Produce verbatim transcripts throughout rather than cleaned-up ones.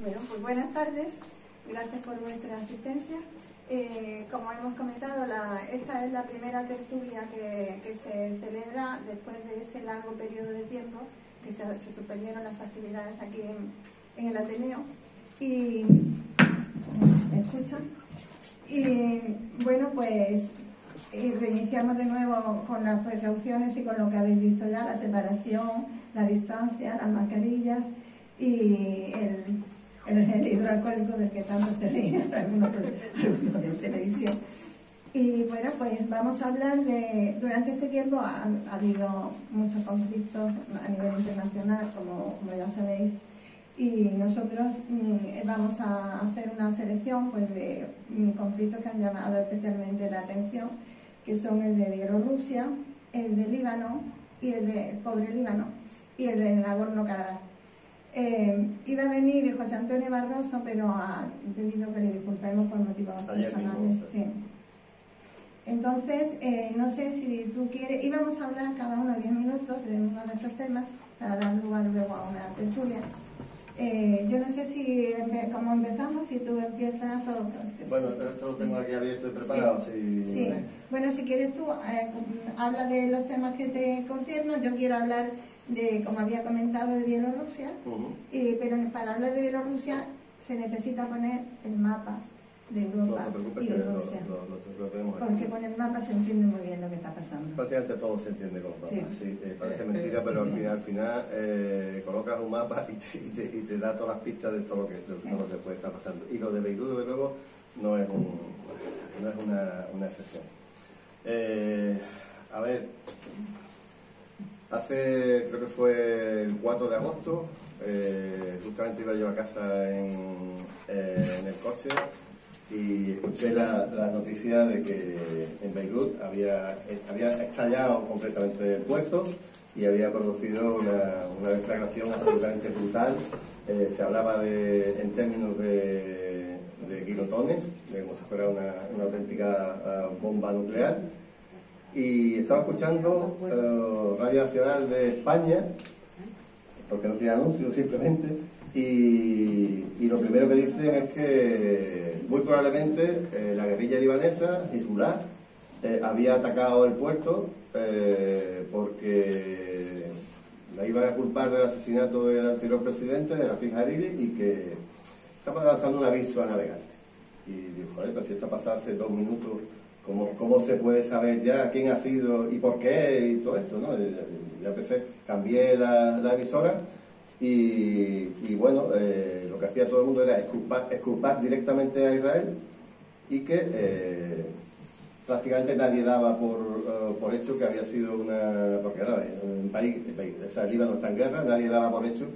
Bueno, pues buenas tardes, gracias por vuestra asistencia. Eh, como hemos comentado, la, esta es la primera tertulia que, que se celebra después de ese largo periodo de tiempo que se, se suspendieron las actividades aquí en, en el Ateneo. Y, no sé si me escuchan. Y bueno, pues y reiniciamos de nuevo con las precauciones y con lo que habéis visto ya, la separación, la distancia, las mascarillas y el, el gel hidroalcohólico del que tanto se ríen algunos, algunos de televisión. Y bueno, pues vamos a hablar de... Durante este tiempo ha, ha habido muchos conflictos a nivel internacional, como, como ya sabéis, y nosotros mmm, vamos a hacer una selección pues, de mmm, conflictos que han llamado especialmente la atención, que son el de Bielorrusia, el de Líbano y el de el pobre Líbano y el de Nagorno-Karabaj. Eh, iba a venir José Antonio Barroso, pero ha pedido que le disculpemos por motivos personales. Sí. Entonces, eh, no sé si tú quieres, íbamos a hablar cada uno diez minutos de uno de estos temas para dar lugar luego a una tertulia. Eh, yo no sé si, como empezamos, si tú empiezas o... Bueno, esto lo tengo aquí abierto y preparado. Sí, si... sí. Bueno, si quieres tú, eh, habla de los temas que te conciernen. Yo quiero hablar de, como había comentado, de Bielorrusia, uh-huh. y, pero para hablar de Bielorrusia se necesita poner el mapa de Europa no y de Rusia, lo, lo, lo, lo porque con el mapa se entiende muy bien lo que está pasando. Prácticamente todo se entiende con los mapas, sí. Sí, eh, parece mentira, pero al final, al final eh, colocas un mapa y te, y, te, y te da todas las pistas de todo lo que, de todo lo que puede estar pasando. Y lo de Beirut, desde luego, no es, un, no es una, una excepción. Eh, a ver, hace, creo que fue el cuatro de agosto, eh, justamente iba yo a casa en, eh, en el coche, y escuché la, la noticia de que en Beirut había, había estallado completamente el puerto y había producido una, una deflagración absolutamente brutal. Eh, se hablaba de, en términos de, de girotones, de como si fuera una, una auténtica uh, bomba nuclear. Y estaba escuchando uh, Radio Nacional de España, porque no tiene anuncios simplemente, y, y lo primero que dicen es que muy probablemente eh, la guerrilla libanesa, Hezbollah, eh, había atacado el puerto eh, porque la iban a culpar del asesinato del anterior presidente, de Rafik Hariri, y que estaba lanzando un aviso a navegantes. Y dijo, joder, pero si esto ha pasado hace dos minutos, ¿cómo, cómo se puede saber ya quién ha sido y por qué y todo esto, ¿no? Ya empecé, cambié la, la emisora. Y, y bueno, eh, lo que hacía todo el mundo era exculpar, exculpar directamente a Israel, y que eh, prácticamente nadie daba por, uh, por hecho que había sido una... porque ahora en un país, el país, o sea, el Líbano está en guerra, nadie daba por hecho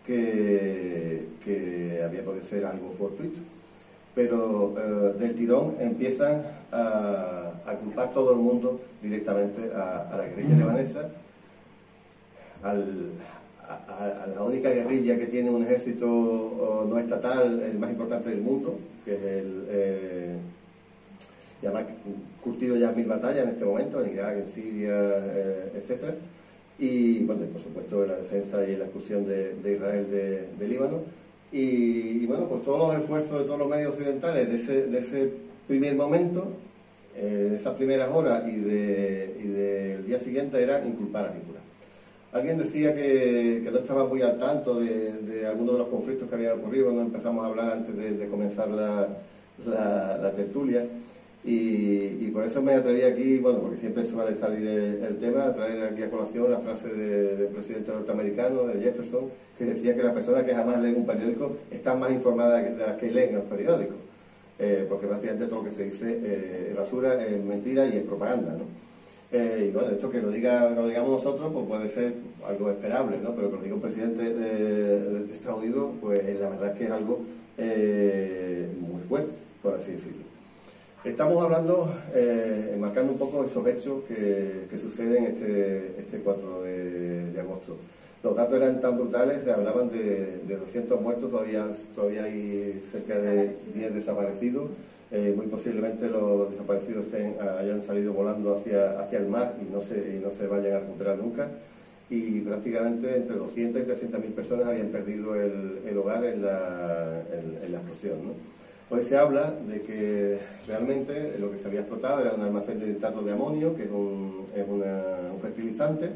que, que había podido ser algo fortuito. Pero uh, del tirón empiezan a, a culpar todo el mundo directamente a, a la guerrilla libanesa, al... A, a la única guerrilla que tiene un ejército uh, no estatal, el más importante del mundo, que es el eh, ya más curtido ya en mil batallas en este momento, en Irak, en Siria, eh, etcétera. Y bueno, y por supuesto la defensa y la exclusión de, de Israel de, de Líbano. Y, y bueno, pues todos los esfuerzos de todos los medios occidentales de ese, de ese primer momento, eh, de esas primeras horas y, de, y del día siguiente, era inculpar a Hezbollah. Alguien decía que, que no estaba muy al tanto de, de algunos de los conflictos que habían ocurrido cuando empezamos a hablar antes de, de comenzar la, la, la tertulia, y, y por eso me atreví aquí, bueno, porque siempre suele salir el, el tema, a traer aquí a colación la frase de, del presidente norteamericano, de Jefferson, que decía que las personas que jamás leen un periódico están más informadas de las que leen los periódicos, eh, porque prácticamente todo lo que se dice eh, es basura, es mentira y es propaganda, ¿no? Eh, y bueno, esto que lo, diga, que lo digamos nosotros pues puede ser algo esperable, ¿no? Pero que lo diga un presidente de, de, de Estados Unidos, pues la verdad es que es algo eh, muy fuerte, por así decirlo. Estamos hablando, eh, enmarcando un poco esos hechos que, que suceden este, este cuatro de agosto. Los datos eran tan brutales, hablaban de, de doscientos muertos, todavía, todavía hay cerca de diez desaparecidos. Eh, muy posiblemente los desaparecidos estén, hayan salido volando hacia, hacia el mar y no, se, y no se vayan a recuperar nunca. Y prácticamente entre doscientas y trescientas mil personas habían perdido el, el hogar en, la, en, en la explosión, ¿no? Hoy se habla de que realmente lo que se había explotado era un almacén de nitrato de amonio, que es un, es una, un fertilizante,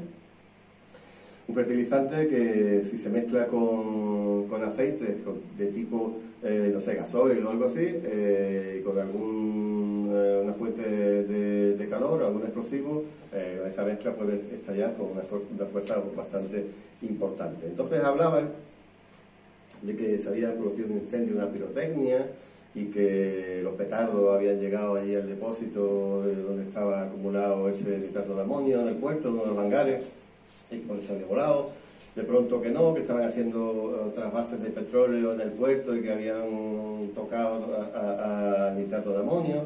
un fertilizante que si se mezcla con, con aceites de tipo, eh, no sé, gasoil o algo así, eh, y con algún, eh, una fuente de, de calor o algún explosivo, eh, esa mezcla puede estallar con una, fu una fuerza bastante importante. Entonces hablaban de que se había producido un incendio, una pirotecnia, y que los petardos habían llegado allí al depósito donde estaba acumulado ese nitrato de amonio en el puerto, en uno de los hangares, y que por eso había volado. De pronto que no, que estaban haciendo otras bases de petróleo en el puerto y que habían tocado a, a, a nitrato de amonio.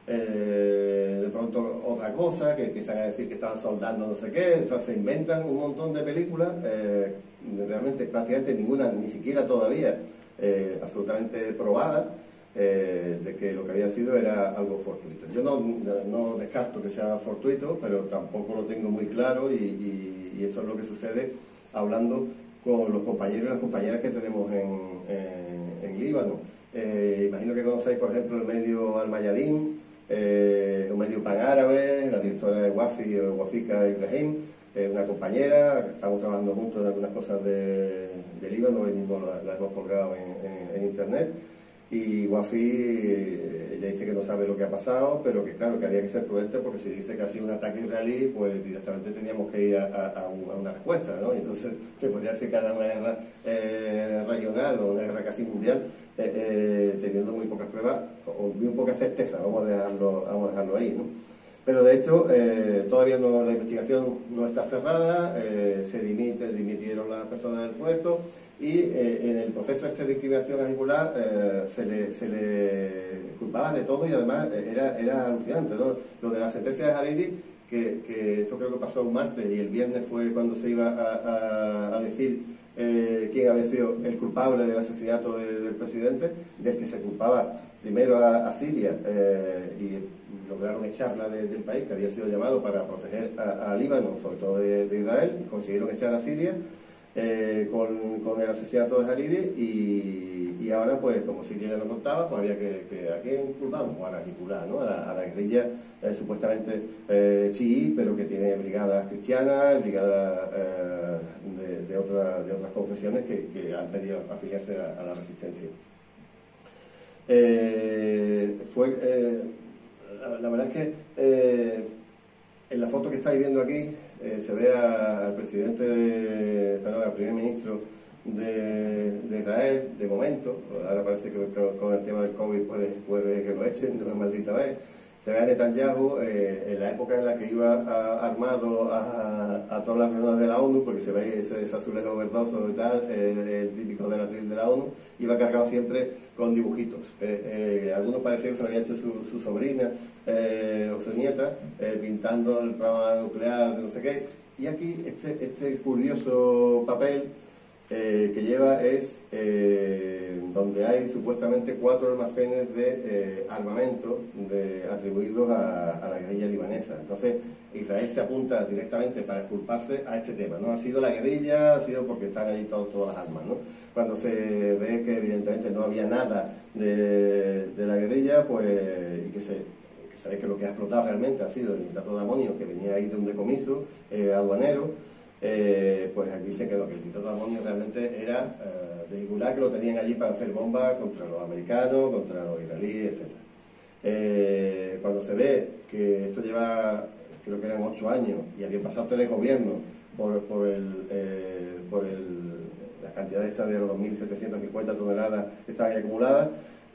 Eh, de pronto otra cosa, que empiezan a decir que estaban soldando no sé qué. Entonces se inventan un montón de películas, eh, realmente prácticamente ninguna, ni siquiera todavía eh, absolutamente probada, eh, de que lo que había sido era algo fortuito. Yo no, no descarto que sea fortuito, pero tampoco lo tengo muy claro, y, y, y eso es lo que sucede hablando con los compañeros y las compañeras que tenemos en, en, en Líbano. Eh, imagino que conocéis, por ejemplo, el medio Al-Mayadin, eh, un medio pan-árabe, la directora de Wafi, Wafika Ibrahim, eh, una compañera, estamos trabajando juntos en algunas cosas de, de Líbano, hoy mismo la, la hemos colgado en, en, en internet. Y Wafi, ella dice que no sabe lo que ha pasado, pero que claro, que había que ser prudente, porque si dice que ha sido un ataque israelí, pues directamente teníamos que ir a, a, a una respuesta, ¿no? Y entonces se podría decir que era una guerra eh, regional o una guerra casi mundial, eh, eh, teniendo muy pocas pruebas o muy poca certeza, vamos a dejarlo, vamos a dejarlo ahí, ¿no? Pero de hecho, eh, todavía no, la investigación no está cerrada, eh, se dimite, dimitieron las personas del puerto, y eh, en el proceso este de discriminación vehicular eh, se, le, se le culpaba de todo, y además era, era alucinante, ¿no? Lo de la sentencia de Hariri, que, que eso creo que pasó un martes, y el viernes fue cuando se iba a, a, a decir eh, quién había sido el culpable del asesinato de, del presidente, del que se culpaba primero a, a Siria, eh, y lograron echarla de, del país, que había sido llamado para proteger a, a Líbano, sobre todo de, de Israel, y consiguieron echar a Siria eh, con, con el asesinato de Hariri, y, y ahora, pues, como Siria ya lo contaba, pues había que, que ¿a quién culpamos? A la Hezbollah, ¿no? A la, a la guerrilla eh, supuestamente eh, chií, pero que tiene brigadas cristianas, brigadas eh, de, de, otra, de otras confesiones que, que han pedido afiliarse a, a la resistencia. Eh, fue... Eh, La, la verdad es que eh, en la foto que estáis viendo aquí eh, se ve a, al presidente, de, perdón, al primer ministro de, de Israel, de momento. Ahora parece que con, con el tema del COVID puede, puede que lo echen de una maldita vez. Se ve a Netanyahu eh, en la época en la que iba a, armado a, a todas las reuniones de la ONU, porque se ve ese, ese azulejo verdoso y tal, eh, el típico del atril de la ONU, iba cargado siempre con dibujitos. Eh, eh, algunos parecían que se lo había hecho su, su sobrina eh, o su nieta, eh, pintando el programa nuclear, no sé qué. Y aquí este, este curioso papel Eh, que lleva es eh, donde hay supuestamente cuatro almacenes de eh, armamento de, atribuidos a, a la guerrilla libanesa. Entonces Israel se apunta directamente para exculparse a este tema. No ha sido la guerrilla, ha sido porque están allí todo, todas las armas, ¿no? Cuando se ve que evidentemente no había nada de, de la guerrilla, pues, y que se que se ve que lo que ha explotado realmente ha sido el nitrato de amonio, que venía ahí de un decomiso eh, aduanero. Eh, pues aquí dice que, lo, que el nitrato de amonio realmente era eh, vehicular, que lo tenían allí para hacer bombas contra los americanos, contra los israelíes, etcétera. Eh, cuando se ve que esto lleva, creo que eran ocho años, y habían pasado tres gobiernos por, por, el, eh, por el, la cantidad esta de los dos mil setecientas cincuenta toneladas que estaban ahí acumuladas,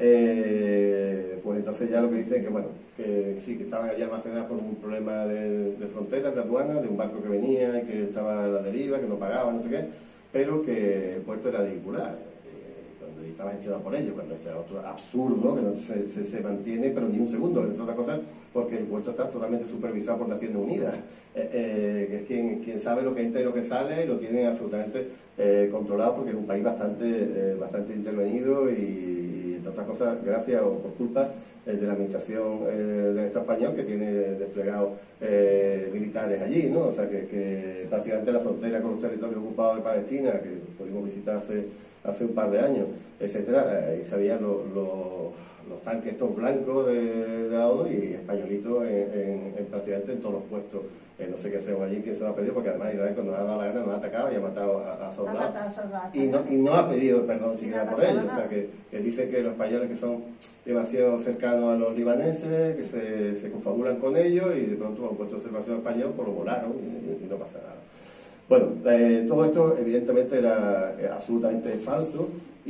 Eh, pues entonces ya lo que dicen que bueno, que, que sí, que estaban allí almacenadas por un problema de, de fronteras, de aduana, de un barco que venía y que estaba a la deriva, que no pagaba, no sé qué, pero que el puerto era vehicular, eh, cuando estaba gestionado por ellos, cuando era otro absurdo que no se, se, se mantiene, pero ni un segundo, es otra cosa, porque el puerto está totalmente supervisado por Naciones Unidas, eh, eh, que es quien, quien sabe lo que entra y lo que sale, y lo tiene absolutamente eh, controlado, porque es un país bastante, eh, bastante intervenido, y entre otras cosas, gracias o por culpa eh, de la administración eh, del Estado español, que tiene desplegados eh, militares allí, ¿no? O sea, que, que prácticamente la frontera con los territorios ocupados de Palestina, que pudimos visitar hace, hace un par de años, etcétera, y se veían los, los, los tanques estos blancos de, de la ONU y españolitos en, en, en prácticamente en todos los puestos. Eh, no sé qué hacemos allí, quién se lo ha pedido, porque además Israel cuando ha dado la gana nos ha atacado y ha matado a, a soldados. Ha matado a soldados y, no, y no ha pedido perdón siquiera no por ello. nada. O sea, que, que dice que los españoles que son demasiado cercanos a los libaneses, que se, se confabulan con ellos y de pronto han puesto observación español, pues lo volaron y, y no pasa nada. Bueno, eh, todo esto evidentemente era eh, absolutamente falso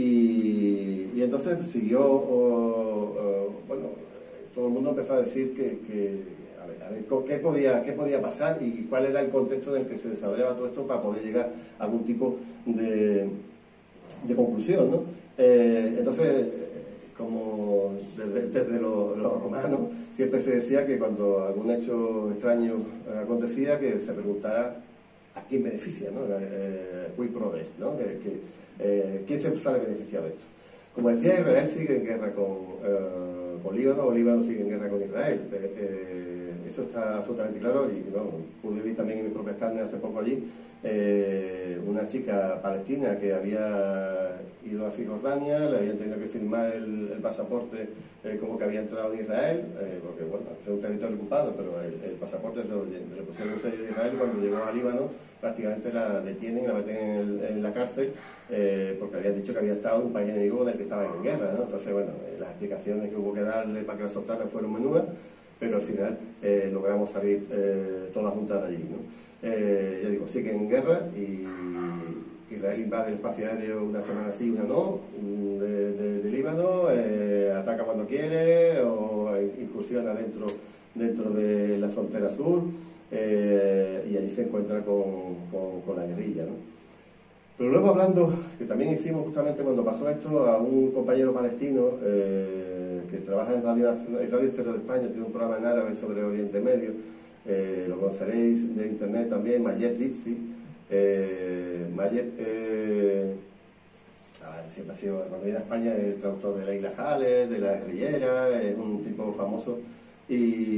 y, y entonces siguió, oh, oh, bueno, todo el mundo empezó a decir que, que a ver, a ver, ¿qué podía, qué podía pasar y cuál era el contexto en el que se desarrollaba todo esto para poder llegar a algún tipo de, de conclusión, ¿no? Eh, entonces, como desde, desde los lo romanos, siempre se decía que cuando algún hecho extraño acontecía, que se preguntara a quién beneficia, ¿no? Eh, qui prodest, ¿no? Que, que, eh, ¿quién se sale beneficiado de esto? Como decía, Israel sigue en guerra con, eh, con Líbano, o Líbano sigue en guerra con Israel. Eh, eh, eso está absolutamente claro y bueno, pude ver también en mis propias carnes hace poco allí eh, una chica palestina que había ido a Cisjordania, le habían tenido que firmar el, el pasaporte eh, como que había entrado en Israel, eh, porque bueno, es un territorio ocupado, pero el, el pasaporte se lo, le pusieron el sello de Israel. Cuando llegó a Líbano prácticamente la detienen y la meten en, el, en la cárcel eh, porque habían dicho que había estado en un país enemigo en el que estaban en guerra, ¿no? Entonces bueno, eh, las explicaciones que hubo que darle para que la soltaran fueron menudas, pero al final eh, logramos salir eh, todas juntas de allí, ¿no? Eh, ya digo, siguen en guerra y Israel invade el espacio aéreo una semana sí, una no, de, de, de Líbano, eh, ataca cuando quiere o incursiona dentro, dentro de la frontera sur eh, y allí se encuentra con, con, con la guerrilla, ¿no? Pero luego hablando, que también hicimos justamente cuando pasó esto, a un compañero palestino eh, que trabaja en Radio, en Radio Exterior de España, tiene un programa en árabe sobre Oriente Medio, eh, lo conoceréis de internet también, Mayet Litsi. Eh, Mayet eh, siempre ha sido, cuando viene a España, es el traductor de Leila Jales, de La Guerrillera, es un tipo famoso y,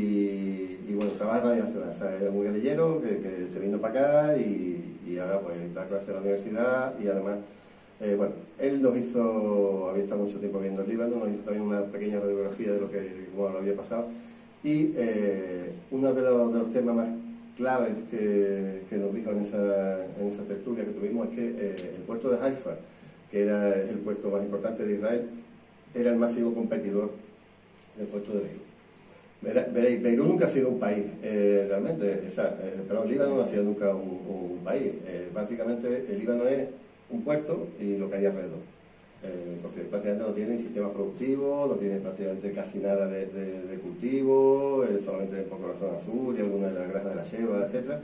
y bueno, trabaja en Radio Nacional, o sea, es un guerrillero que, que se vino para acá y, y ahora pues da clase en la universidad y además, eh, bueno, él nos hizo, había estado mucho tiempo viendo el Líbano, nos hizo también una pequeña radiografía de lo que cómo lo había pasado y eh, uno de los, de los temas más claves que, que nos dijo en esa, en esa tertulia que tuvimos es que eh, el puerto de Haifa, que era el puerto más importante de Israel, era el máximo competidor del puerto de Beirut. Veréis, Beirut nunca ha sido un país, eh, realmente, o sea, eh, perdón, Líbano no ha sido nunca un, un país. Eh, básicamente el Líbano es un puerto y lo que hay alrededor. Eh, porque prácticamente no tiene sistema productivo, no tiene prácticamente casi nada de, de, de cultivo, eh, solamente un poco la zona sur y alguna de las granjas de la Sheba, etcétera.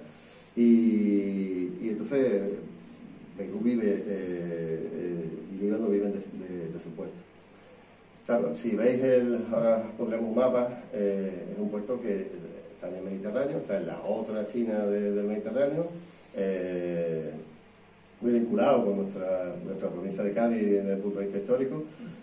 Y, y entonces Beirut vive eh, eh, y Líbano viven de, de, de su puerto. Claro, si veis, el, ahora pondremos un mapa, eh, es un puerto que está en el Mediterráneo, está en la otra esquina de, del Mediterráneo, eh, muy vinculado con nuestra, nuestra provincia de Cádiz desde el punto de vista histórico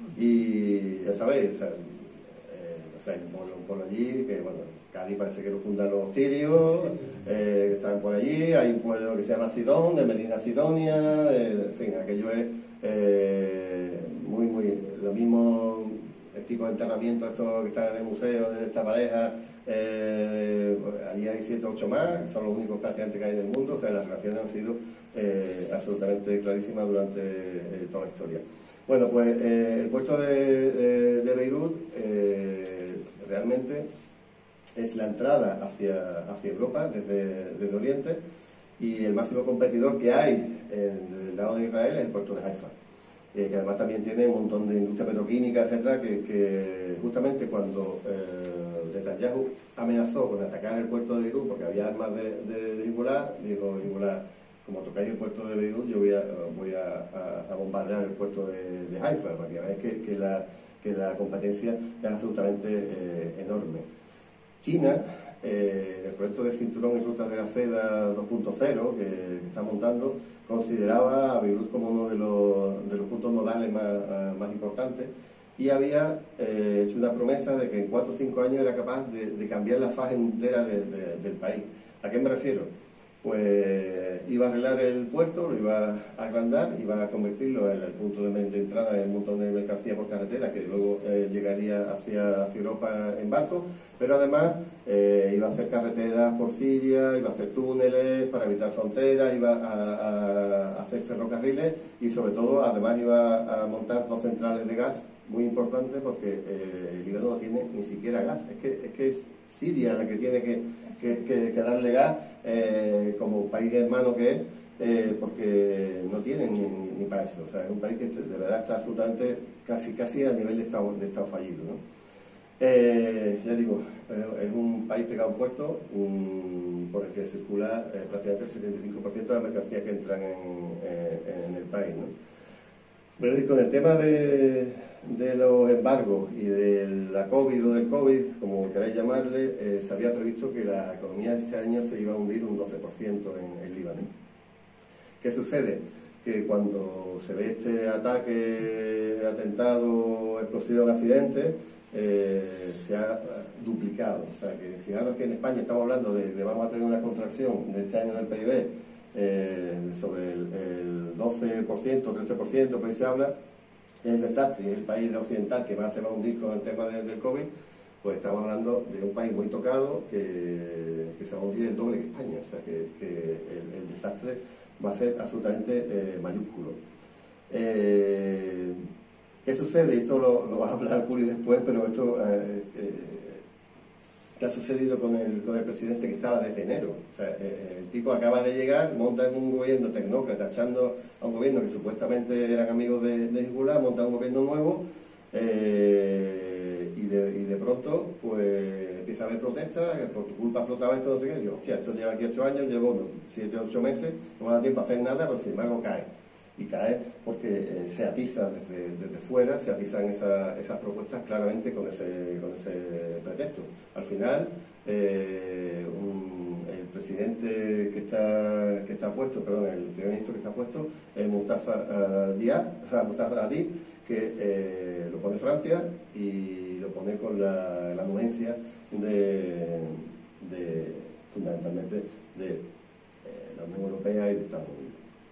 y ya sabéis, o sea, eh, o sea, hay un pueblo, un pueblo allí que, bueno, Cádiz parece que lo fundan los tirios, eh, que están por allí, hay un pueblo que se llama Sidón, de Melina Sidonia, eh, en fin, aquello es eh, muy, muy, lo mismo, el tipo de enterramiento, estos que están en el museo de esta pareja, eh, allí hay siete o ocho más, son los únicos prácticamente que hay en el mundo, o sea, las relaciones han sido eh, absolutamente clarísimas durante eh, toda la historia. Bueno, pues eh, el puerto de, de, de Beirut eh, realmente es la entrada hacia, hacia Europa desde, desde Oriente y el máximo competidor que hay en el lado de Israel es el puerto de Haifa. Eh, que además también tiene un montón de industria petroquímica, etcétera, que, que justamente cuando eh, Netanyahu amenazó con atacar el puerto de Beirut porque había armas de, de, de Hezbollah, dijo Hezbollah, como tocáis el puerto de Beirut, yo voy a, voy a, a, a bombardear el puerto de, de Haifa, para que veáis que, que, la, que la competencia es absolutamente eh, enorme. China, eh, el proyecto de Cinturón y Rutas de la Seda dos punto cero que, que está montando, consideraba a Beirut como uno de los, de los puntos nodales más, más importantes y había eh, hecho una promesa de que en cuatro o cinco años era capaz de, de cambiar la faz entera de, de, del país. ¿A qué me refiero? pues iba a arreglar el puerto, lo iba a agrandar, iba a convertirlo en el punto de, de entrada de un montón de mercancía por carretera que luego eh, llegaría hacia, hacia Europa en barco, pero además eh, iba a hacer carreteras por Siria, iba a hacer túneles para evitar fronteras, iba a, a, a hacer ferrocarriles y sobre todo además iba a montar dos centrales de gas muy importantes porque eh, el Líbano no tiene ni siquiera gas, es que es, que es Siria la que tiene que, que, que, que darle gas eh, como país hermano que es, eh, porque no tiene ni, ni, ni para eso, o sea, es un país que de verdad está absolutamente casi, casi a nivel de estado, de estado fallido, ¿no? Eh, ya digo, eh, es un país pegado a un puerto um, por el que circula eh, prácticamente el setenta y cinco por ciento de las mercancías que entran en, eh, en el país, ¿no? Pero con el tema de, de los embargos y de la COVID o del COVID, como queráis llamarle, eh, se había previsto que la economía de este año se iba a hundir un doce por ciento en el Líbano. ¿Qué sucede? Que cuando se ve este ataque, atentado, explosión, accidente, eh, se ha duplicado. O sea, que fijaros que en España estamos hablando de que vamos a tener una contracción de este año del P I B eh, sobre el, el doce por ciento, trece por ciento, por ahí se habla, es desastre, y es el país occidental que más se va a hundir con el tema de, del COVID, pues estamos hablando de un país muy tocado que, que se va a hundir el doble que España. O sea, que, que el, el desastre va a ser absolutamente eh, mayúsculo. Eh, ¿Qué sucede? Y esto lo, lo va a hablar Puri después, pero esto eh, eh, ¿qué ha sucedido con el, con el presidente que estaba desde enero? O sea, eh, el tipo acaba de llegar, monta en un gobierno tecnócrata, echando a un gobierno que supuestamente eran amigos de, de Hezbollah, monta un gobierno nuevo, eh, y, de, y de pronto pues empieza a haber protestas, por tu culpa explotaba esto, no sé qué, y digo, hostia, esto lleva aquí ocho años, llevo siete, ocho meses, no me da tiempo a hacer nada, pero sin embargo cae. Y cae porque eh, se atiza desde, desde fuera, se atizan esa, esas propuestas claramente con ese, con ese pretexto. Al final, eh, un, el presidente que está, que está puesto, perdón, el primer ministro que está puesto, es Mustafa uh, Diab, o sea, Mustafa Adib, que eh, lo pone Francia y lo pone con la, la anuencia de, de, fundamentalmente, de eh, la Unión Europea y de Estados Unidos.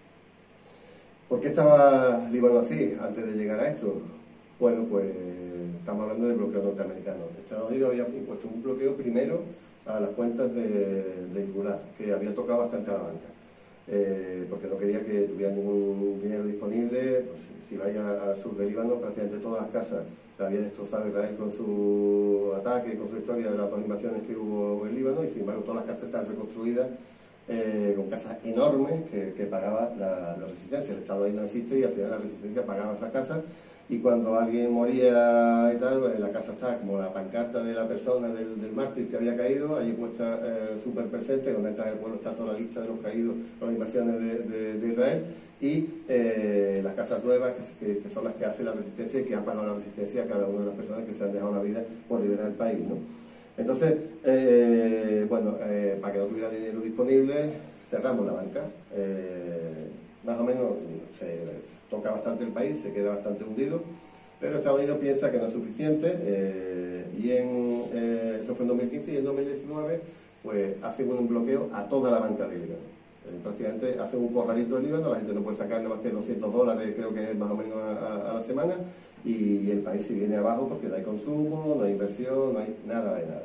¿Por qué estaba Líbano así antes de llegar a esto? Bueno, pues estamos hablando del bloqueo norteamericano. Estados Unidos había impuesto un bloqueo primero a las cuentas de, de Hezbollah, que había tocado bastante a la banca, eh, porque no quería que tuvieran ningún dinero disponible. Pues, si vais al sur de Líbano, prácticamente todas las casas las había destrozado Israel con su ataque, con su historia de las dos invasiones que hubo en Líbano, y sin embargo todas las casas están reconstruidas. Eh, con casas enormes que, que pagaba la, la resistencia. El Estado ahí no existe y al final la resistencia pagaba esas casas, y cuando alguien moría y tal, pues, la casa está como la pancarta de la persona, del, del mártir que había caído, allí puesta eh, súper presente. Cuando entras en el pueblo está toda la lista de los caídos por las invasiones de, de, de Israel, y eh, las casas nuevas que, que, que son las que hace la resistencia y que han pagado la resistencia a cada una de las personas que se han dejado la vida por liberar el país, ¿no? Entonces, eh, bueno, eh, para que no tuviera dinero disponible, cerramos la banca. Eh, más o menos se toca bastante el país, se queda bastante hundido, pero Estados Unidos piensa que no es suficiente, eh, y en, eh, eso fue en dos mil quince, y en dos mil diecinueve pues hace un bloqueo a toda la banca de Líbano. Eh, prácticamente hace un corralito de Líbano, la gente no puede sacar nada más que doscientos dólares, creo que es más o menos a, a, a la semana, y el país se viene abajo porque no hay consumo, no hay inversión, no hay nada de nada.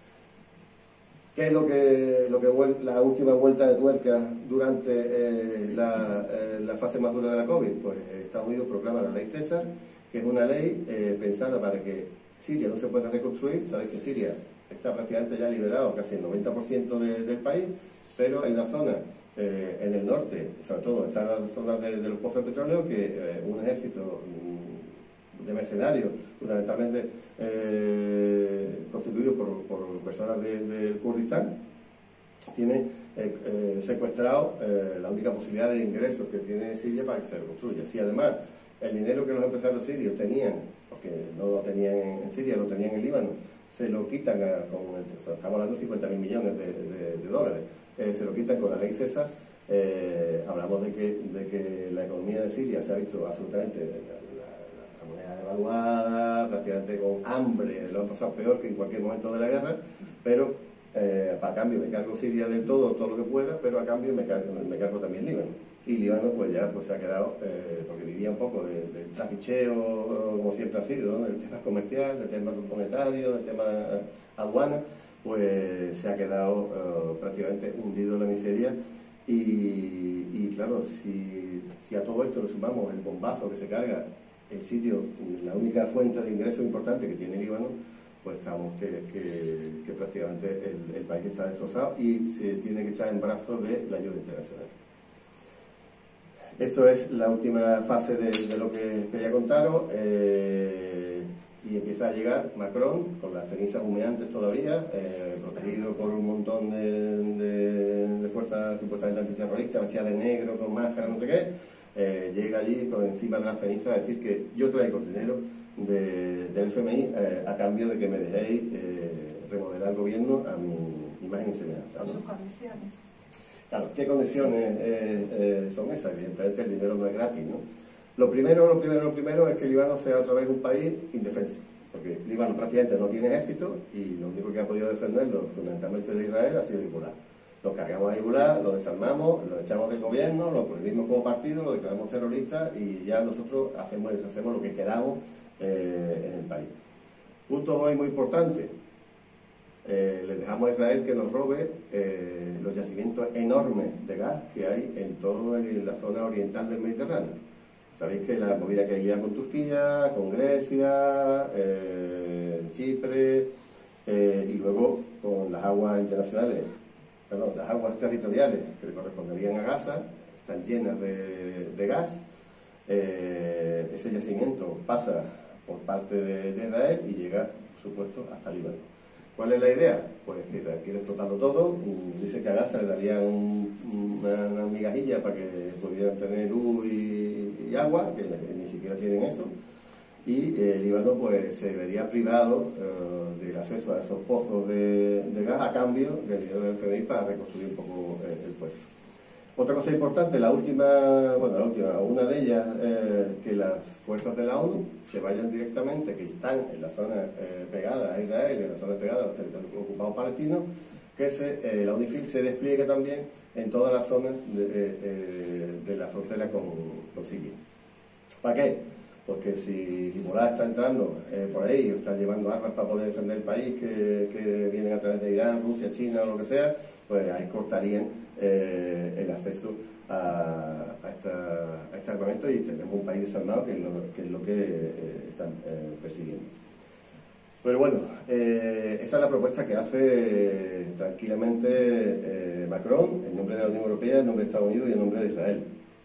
¿Qué es lo que, lo que la última vuelta de tuerca durante eh, la, eh, la fase más dura de la COVID? Pues Estados Unidos proclama la ley César, que es una ley eh, pensada para que Siria no se pueda reconstruir. Sabéis que Siria está prácticamente ya liberado, casi el noventa por ciento de, del país, pero hay una zona eh, en el norte, sobre todo está la zona de, de los pozos de petróleo, que eh, un ejército de mercenarios, fundamentalmente eh, constituido por, por personas del de Kurdistán, tiene eh, eh, secuestrado eh, la única posibilidad de ingresos que tiene Siria para que se reconstruya. Si además el dinero que los empresarios sirios tenían, porque no lo tenían en Siria, lo tenían en Líbano, se lo quitan a, con el, o sea, estamos hablando de cincuenta mil millones de, de, de dólares, eh, se lo quitan con la ley César. Eh, hablamos de que, de que la economía de Siria se ha visto absolutamente la, la moneda devaluada, prácticamente con hambre, lo han pasado peor que en cualquier momento de la guerra, pero eh, para cambio me cargo Siria del todo, todo lo que pueda, pero a cambio me cargo, me cargo también Líbano. Y Líbano pues ya pues, se ha quedado, eh, porque vivía un poco del de trapicheo, como siempre ha sido, ¿no? Del tema comercial, del tema monetario, del tema aduana, pues se ha quedado uh, prácticamente hundido en la miseria. Y, y claro, si, si a todo esto le sumamos el bombazo que se carga el sitio, la única fuente de ingresos importante que tiene Líbano, pues estamos que, que, que prácticamente el, el país está destrozado y se tiene que echar en brazos de la ayuda internacional. Esto es la última fase de, de lo que quería contaros, eh, y empieza a llegar Macron con las cenizas humeantes todavía, eh, protegido por un montón de, de, de fuerzas supuestamente antiterroristas, vestidas de negro, con máscara, no sé qué. Eh, llega allí por encima de la ceniza a decir que yo traigo dinero de, del F M I eh, a cambio de que me dejéis eh, remodelar el gobierno a mi imagen y semejanza, ¿no? Sus condiciones. Claro, ¿qué condiciones eh, eh, son esas? Evidentemente el dinero no es gratis, ¿no? Lo primero, lo primero, lo primero es que Líbano sea otra vez un país indefenso, porque Líbano prácticamente no tiene ejército y lo único que ha podido defenderlo fundamentalmente de Israel ha sido Hezbollah. Lo cargamos a Hezbollah, lo desarmamos, lo echamos del gobierno, lo prohibimos como partido, lo declaramos terrorista y ya nosotros hacemos y deshacemos lo que queramos eh, en el país. Punto dos muy importante, eh, le dejamos a Israel que nos robe eh, los yacimientos enormes de gas que hay en toda la zona oriental del Mediterráneo. Sabéis que la movida que hay ya con Turquía, con Grecia, eh, Chipre, eh, y luego con las aguas internacionales, perdón, las aguas territoriales que le corresponderían a Gaza, están llenas de, de gas. Eh, ese yacimiento pasa por parte de, de Israel y llega, por supuesto, hasta Líbano. ¿Cuál es la idea? Pues que Israel quiere explotarlo todo. Dice que a Gaza le darían un, una, una migajilla para que pudieran tener luz y, y agua, que ni siquiera tienen eso. Y el Líbano pues se vería privado uh, del acceso a esos pozos de, de gas a cambio del dinero del F M I para reconstruir un poco eh, el puerto. Otra cosa importante, la última, bueno, la última, una de ellas, eh, que las fuerzas de la ONU se vayan directamente, que están en la zona eh, pegada a Israel, en la zona pegada a los territorios ocupados palestinos, que se, eh, la UNIFIL se despliegue también en todas las zonas de, eh, de la frontera con, con Siria. ¿Para qué? Porque si Hezbollah está entrando eh, por ahí, o está llevando armas para poder defender el país, que, que vienen a través de Irán, Rusia, China o lo que sea, pues ahí cortarían eh, el acceso a, a, esta, a este armamento y tenemos un país desarmado que es lo que, es lo que eh, están eh, persiguiendo. Pero bueno, eh, esa es la propuesta que hace eh, tranquilamente eh, Macron en nombre de la Unión Europea, en nombre de Estados Unidos y en nombre de Israel.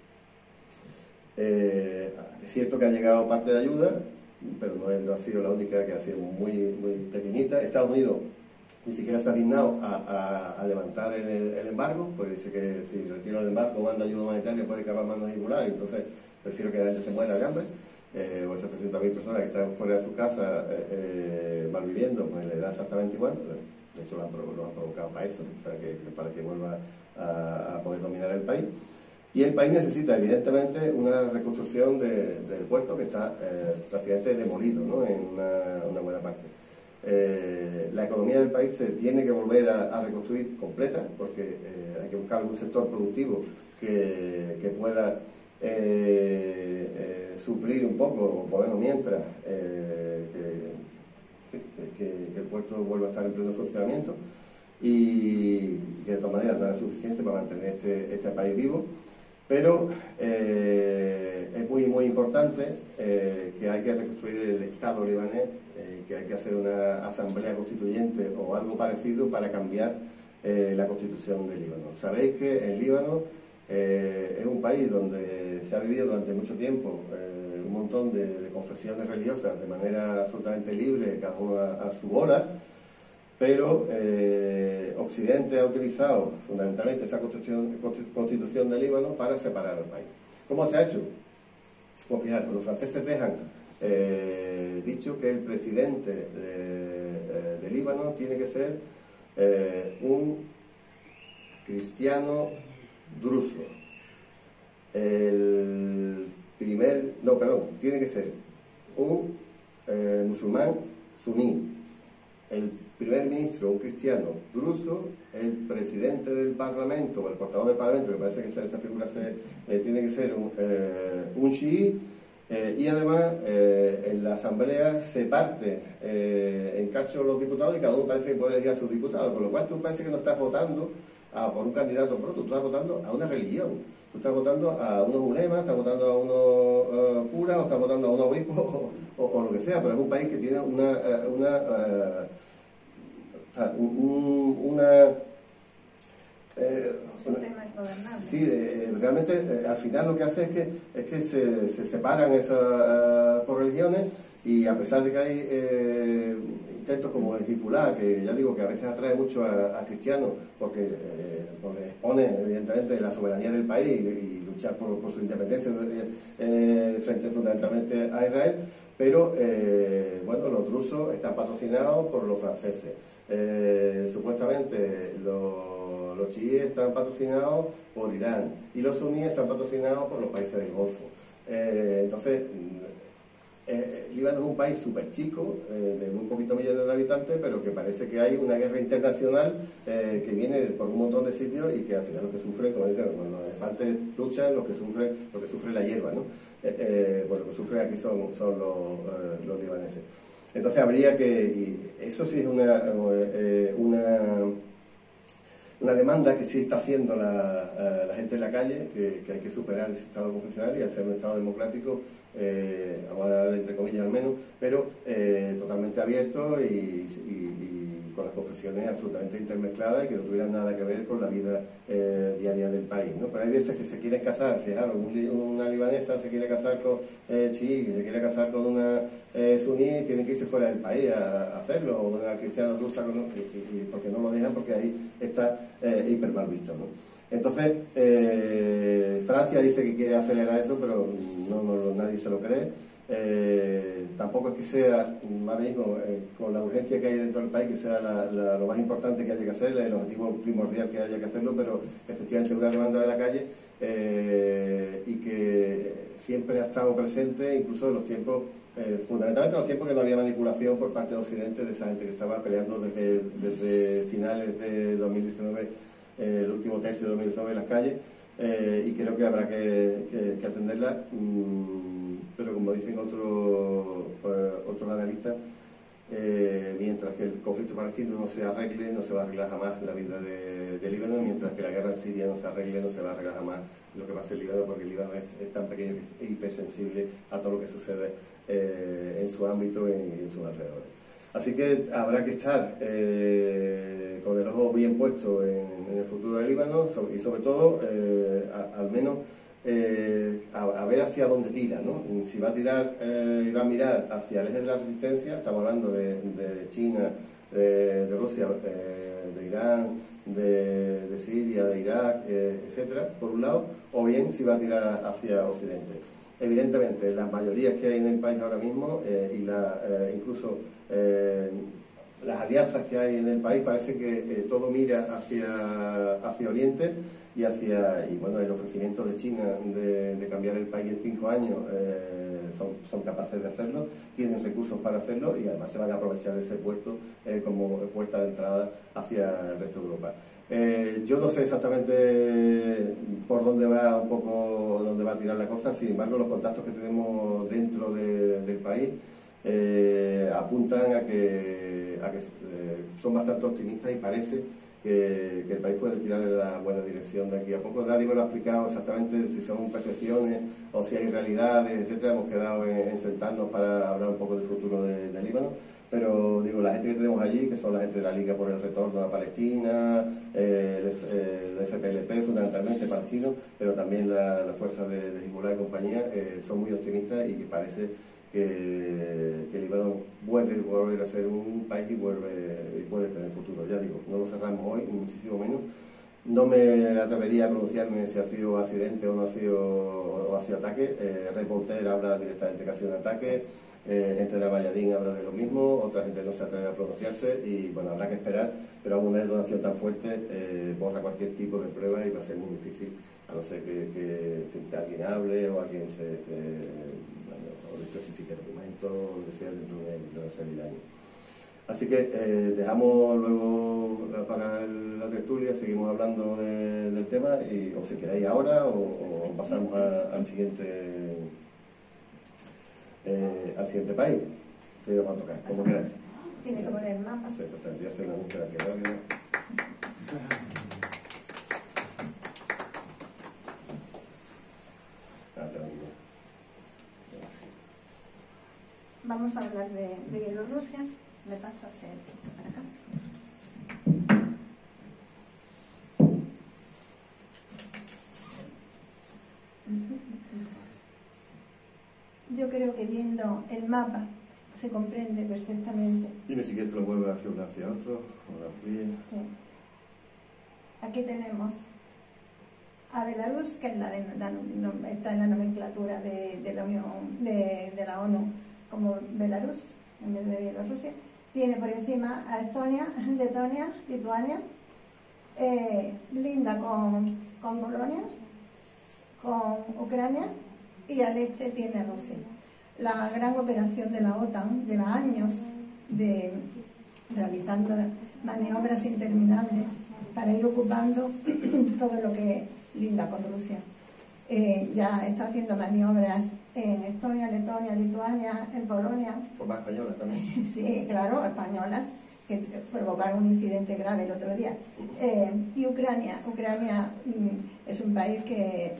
Eh, es cierto que ha llegado parte de ayuda, pero no, es, no ha sido la única, que ha sido muy, muy pequeñita. Estados Unidos ni siquiera se ha dignado a, a, a levantar el, el embargo, porque dice que si retiro el embargo, manda ayuda humanitaria, puede acabar manos Hezbollah, y entonces prefiero que la gente se muera de hambre. Eh, o esas trescientas mil personas que están fuera de su casa eh, eh, malviviendo, pues le da exactamente igual. De hecho, lo han, lo han provocado para eso, o sea, que, que para que vuelva a, a poder dominar el país. Y el país necesita, evidentemente, una reconstrucción de, del puerto que está eh, prácticamente demolido, ¿no?, en una, una buena parte. Eh, la economía del país se tiene que volver a, a reconstruir completa, porque eh, hay que buscar algún sector productivo que, que pueda eh, eh, suplir un poco, o por lo menos mientras, eh, que, que, que el puerto vuelva a estar en pleno funcionamiento, y que de todas maneras no era suficiente para mantener este, este país vivo. Pero eh, es muy, muy importante eh, que hay que reconstruir el Estado libanés, eh, que hay que hacer una asamblea constituyente o algo parecido para cambiar eh, la constitución de Líbano. Sabéis que el Líbano eh, es un país donde se ha vivido durante mucho tiempo eh, un montón de, de confesiones religiosas de manera absolutamente libre, cada uno a, a su bola. Pero eh, Occidente ha utilizado fundamentalmente esa constitución, constitución de Líbano para separar al país. ¿Cómo se ha hecho? Pues fijaros, los franceses dejan eh, dicho que el presidente de, de Líbano tiene que ser eh, un cristiano druso. El primer, no, perdón, tiene que ser un eh, musulmán suní. el primer ministro, un cristiano druso, el presidente del Parlamento, o el portavoz del Parlamento, que parece que esa, esa figura se, eh, tiene que ser un, eh, un chií, eh, y además eh, en la Asamblea se parte eh, en cacho los diputados y cada uno parece que puede elegir a sus diputados, con lo cual tú parece que no estás votando a, por un candidato por otro, tú estás votando a una religión, tú estás votando a unos ulemas, estás votando a unos uh, curas, o estás votando a unos obispos, o, o, o lo que sea, pero es un país que tiene una... Uh, una uh, Un, una, eh, una sí, eh, realmente eh, al final lo que hace es que, es que se, se separan esas uh, por religiones, y a pesar de que hay eh, intentos como el Hezbollah, que ya digo que a veces atrae mucho a, a cristianos porque, eh, porque expone evidentemente la soberanía del país y, y luchar por, por su independencia eh, frente fundamentalmente a Israel, pero eh, bueno, los drusos están patrocinados por los franceses. Eh, supuestamente los, los chiíes están patrocinados por Irán y los suníes están patrocinados por los países del Golfo. Eh, entonces, eh, Líbano es un país súper chico, eh, de muy poquitos millones de habitantes, pero que parece que hay una guerra internacional eh, que viene por un montón de sitios y que al final los que sufren, como dicen, cuando los elefantes luchan, los que sufren, los que sufre la hierba, ¿no? Eh, eh, bueno, los que sufren aquí son, son los, eh, los libaneses. Entonces habría que, y eso sí es una, eh, una, una demanda que sí está haciendo la, la gente en la calle, que, que hay que superar ese Estado confesional y hacer un Estado democrático, eh, entre comillas al menos, pero eh, totalmente abierto y, y, y con las confesiones absolutamente intermezcladas y que no tuvieran nada que ver con la vida eh, diaria del país, ¿no? Pero hay veces que se quieren casar, fijaros, un, una libanesa se quiere casar con eh, chií, que se quiere casar con una eh, suní, tienen que irse fuera del país a, a hacerlo, o una cristiana rusa, con, y, y porque no lo dejan, porque ahí está eh, hiper mal visto, ¿no? Entonces, eh, Francia dice que quiere acelerar eso, pero no, no, nadie se lo cree. Eh, tampoco es que sea, ahora mismo, eh, con la urgencia que hay dentro del país, que sea la, la, lo más importante que haya que hacer, el objetivo primordial que haya que hacerlo, pero efectivamente una demanda de la calle eh, y que siempre ha estado presente, incluso en los tiempos, eh, fundamentalmente en los tiempos que no había manipulación por parte de Occidente, de esa gente que estaba peleando desde, desde finales de dos mil diecinueve, eh, el último tercio de dos mil diecinueve en las calles, eh, y creo que habrá que, que, que atenderla. Mm, pero como dicen otros otros analistas, eh, mientras que el conflicto palestino no se arregle, no se va a arreglar jamás la vida de, de Líbano, mientras que la guerra en Siria no se arregle, no se va a arreglar jamás lo que pasa en Líbano, porque el Líbano es, es tan pequeño que es hipersensible a todo lo que sucede eh, en su ámbito y en, en sus alrededores. Así que habrá que estar eh, con el ojo bien puesto en, en el futuro del Líbano y sobre todo, eh, a, al menos, Eh, a, a ver hacia dónde tira, ¿no? Si va a tirar y eh, va a mirar hacia el eje de la resistencia, estamos hablando de, de China, de, de Rusia, eh, de Irán, de, de Siria, de Irak, eh, etcétera, por un lado, o bien si va a tirar hacia Occidente. Evidentemente, las mayorías que hay en el país ahora mismo eh, y la, eh, incluso eh, las alianzas que hay en el país, parece que eh, todo mira hacia, hacia Oriente y hacia, y bueno, el ofrecimiento de China de, de cambiar el país en cinco años, eh, son, son capaces de hacerlo, tienen recursos para hacerlo y además se van a aprovechar de ese puerto eh, como puerta de entrada hacia el resto de Europa. Eh, yo no sé exactamente por dónde va un poco, dónde va a tirar la cosa, sin embargo los contactos que tenemos dentro de, del país eh, apuntan a que, a que eh, son bastante optimistas y parece Que, que el país puede tirar en la buena dirección de aquí a poco. Nadie me lo ha explicado exactamente si son percepciones o si hay realidades, etcétera. Hemos quedado en, en sentarnos para hablar un poco del futuro de, de Líbano, pero digo, la gente que tenemos allí, que son la gente de la Liga por el Retorno a Palestina, eh, el, el F P L P fundamentalmente palestino, pero también la, la fuerza de, de Hezbollah y compañía, eh, son muy optimistas y que parece que, que Líbano vuelve a volver a ser un país y, vuelve, y puede tener futuro. Ya digo, no lo cerramos hoy, ni muchísimo menos. No me atrevería a pronunciarme si ha sido accidente o no ha sido, o ha sido ataque. Eh, Reporter habla directamente que ha sido un ataque, eh, gente de Valladín habla de lo mismo, otra gente no se atreve a pronunciarse y bueno, habrá que esperar, pero aún una detonación tan fuerte eh, borra cualquier tipo de prueba y va a ser muy difícil, a no ser que, que, que alguien hable o alguien se... Eh, o especifique documentos, o que sea dentro de, de una serie de años. Así que eh, dejamos luego la, para el, la tertulia, seguimos hablando de, del tema, y, o si queréis ahora, o, o pasamos a, al siguiente eh, al siguiente país que vamos a tocar, como queráis. Tiene que poner el mapa. Sí, exactamente, voy a hacer una búsqueda que rápida. Ah, tengo aquí. Vamos a hablar de, de Bielorrusia. Me pasa a hacer para acá. Yo creo que viendo el mapa se comprende perfectamente. Dime si quieres que lo mueva hacia, hacia otro, o lo amplíe. Sí. Aquí tenemos a Belarus, que es la de, la, no, está en la nomenclatura de, de la Unión de, de la ONU como Belarus en vez de Bielorrusia. Tiene por encima a Estonia, Letonia, Lituania, eh, linda con, con Polonia, con Ucrania, y al este tiene Rusia. La gran operación de la OTAN lleva años de realizando maniobras interminables para ir ocupando todo lo que linda con Rusia. Eh, ya está haciendo maniobras en Estonia, Letonia, Lituania, en Polonia. Por más españolas también. Sí, claro, españolas, que provocaron un incidente grave el otro día. Eh, y Ucrania, Ucrania mm, es un país que,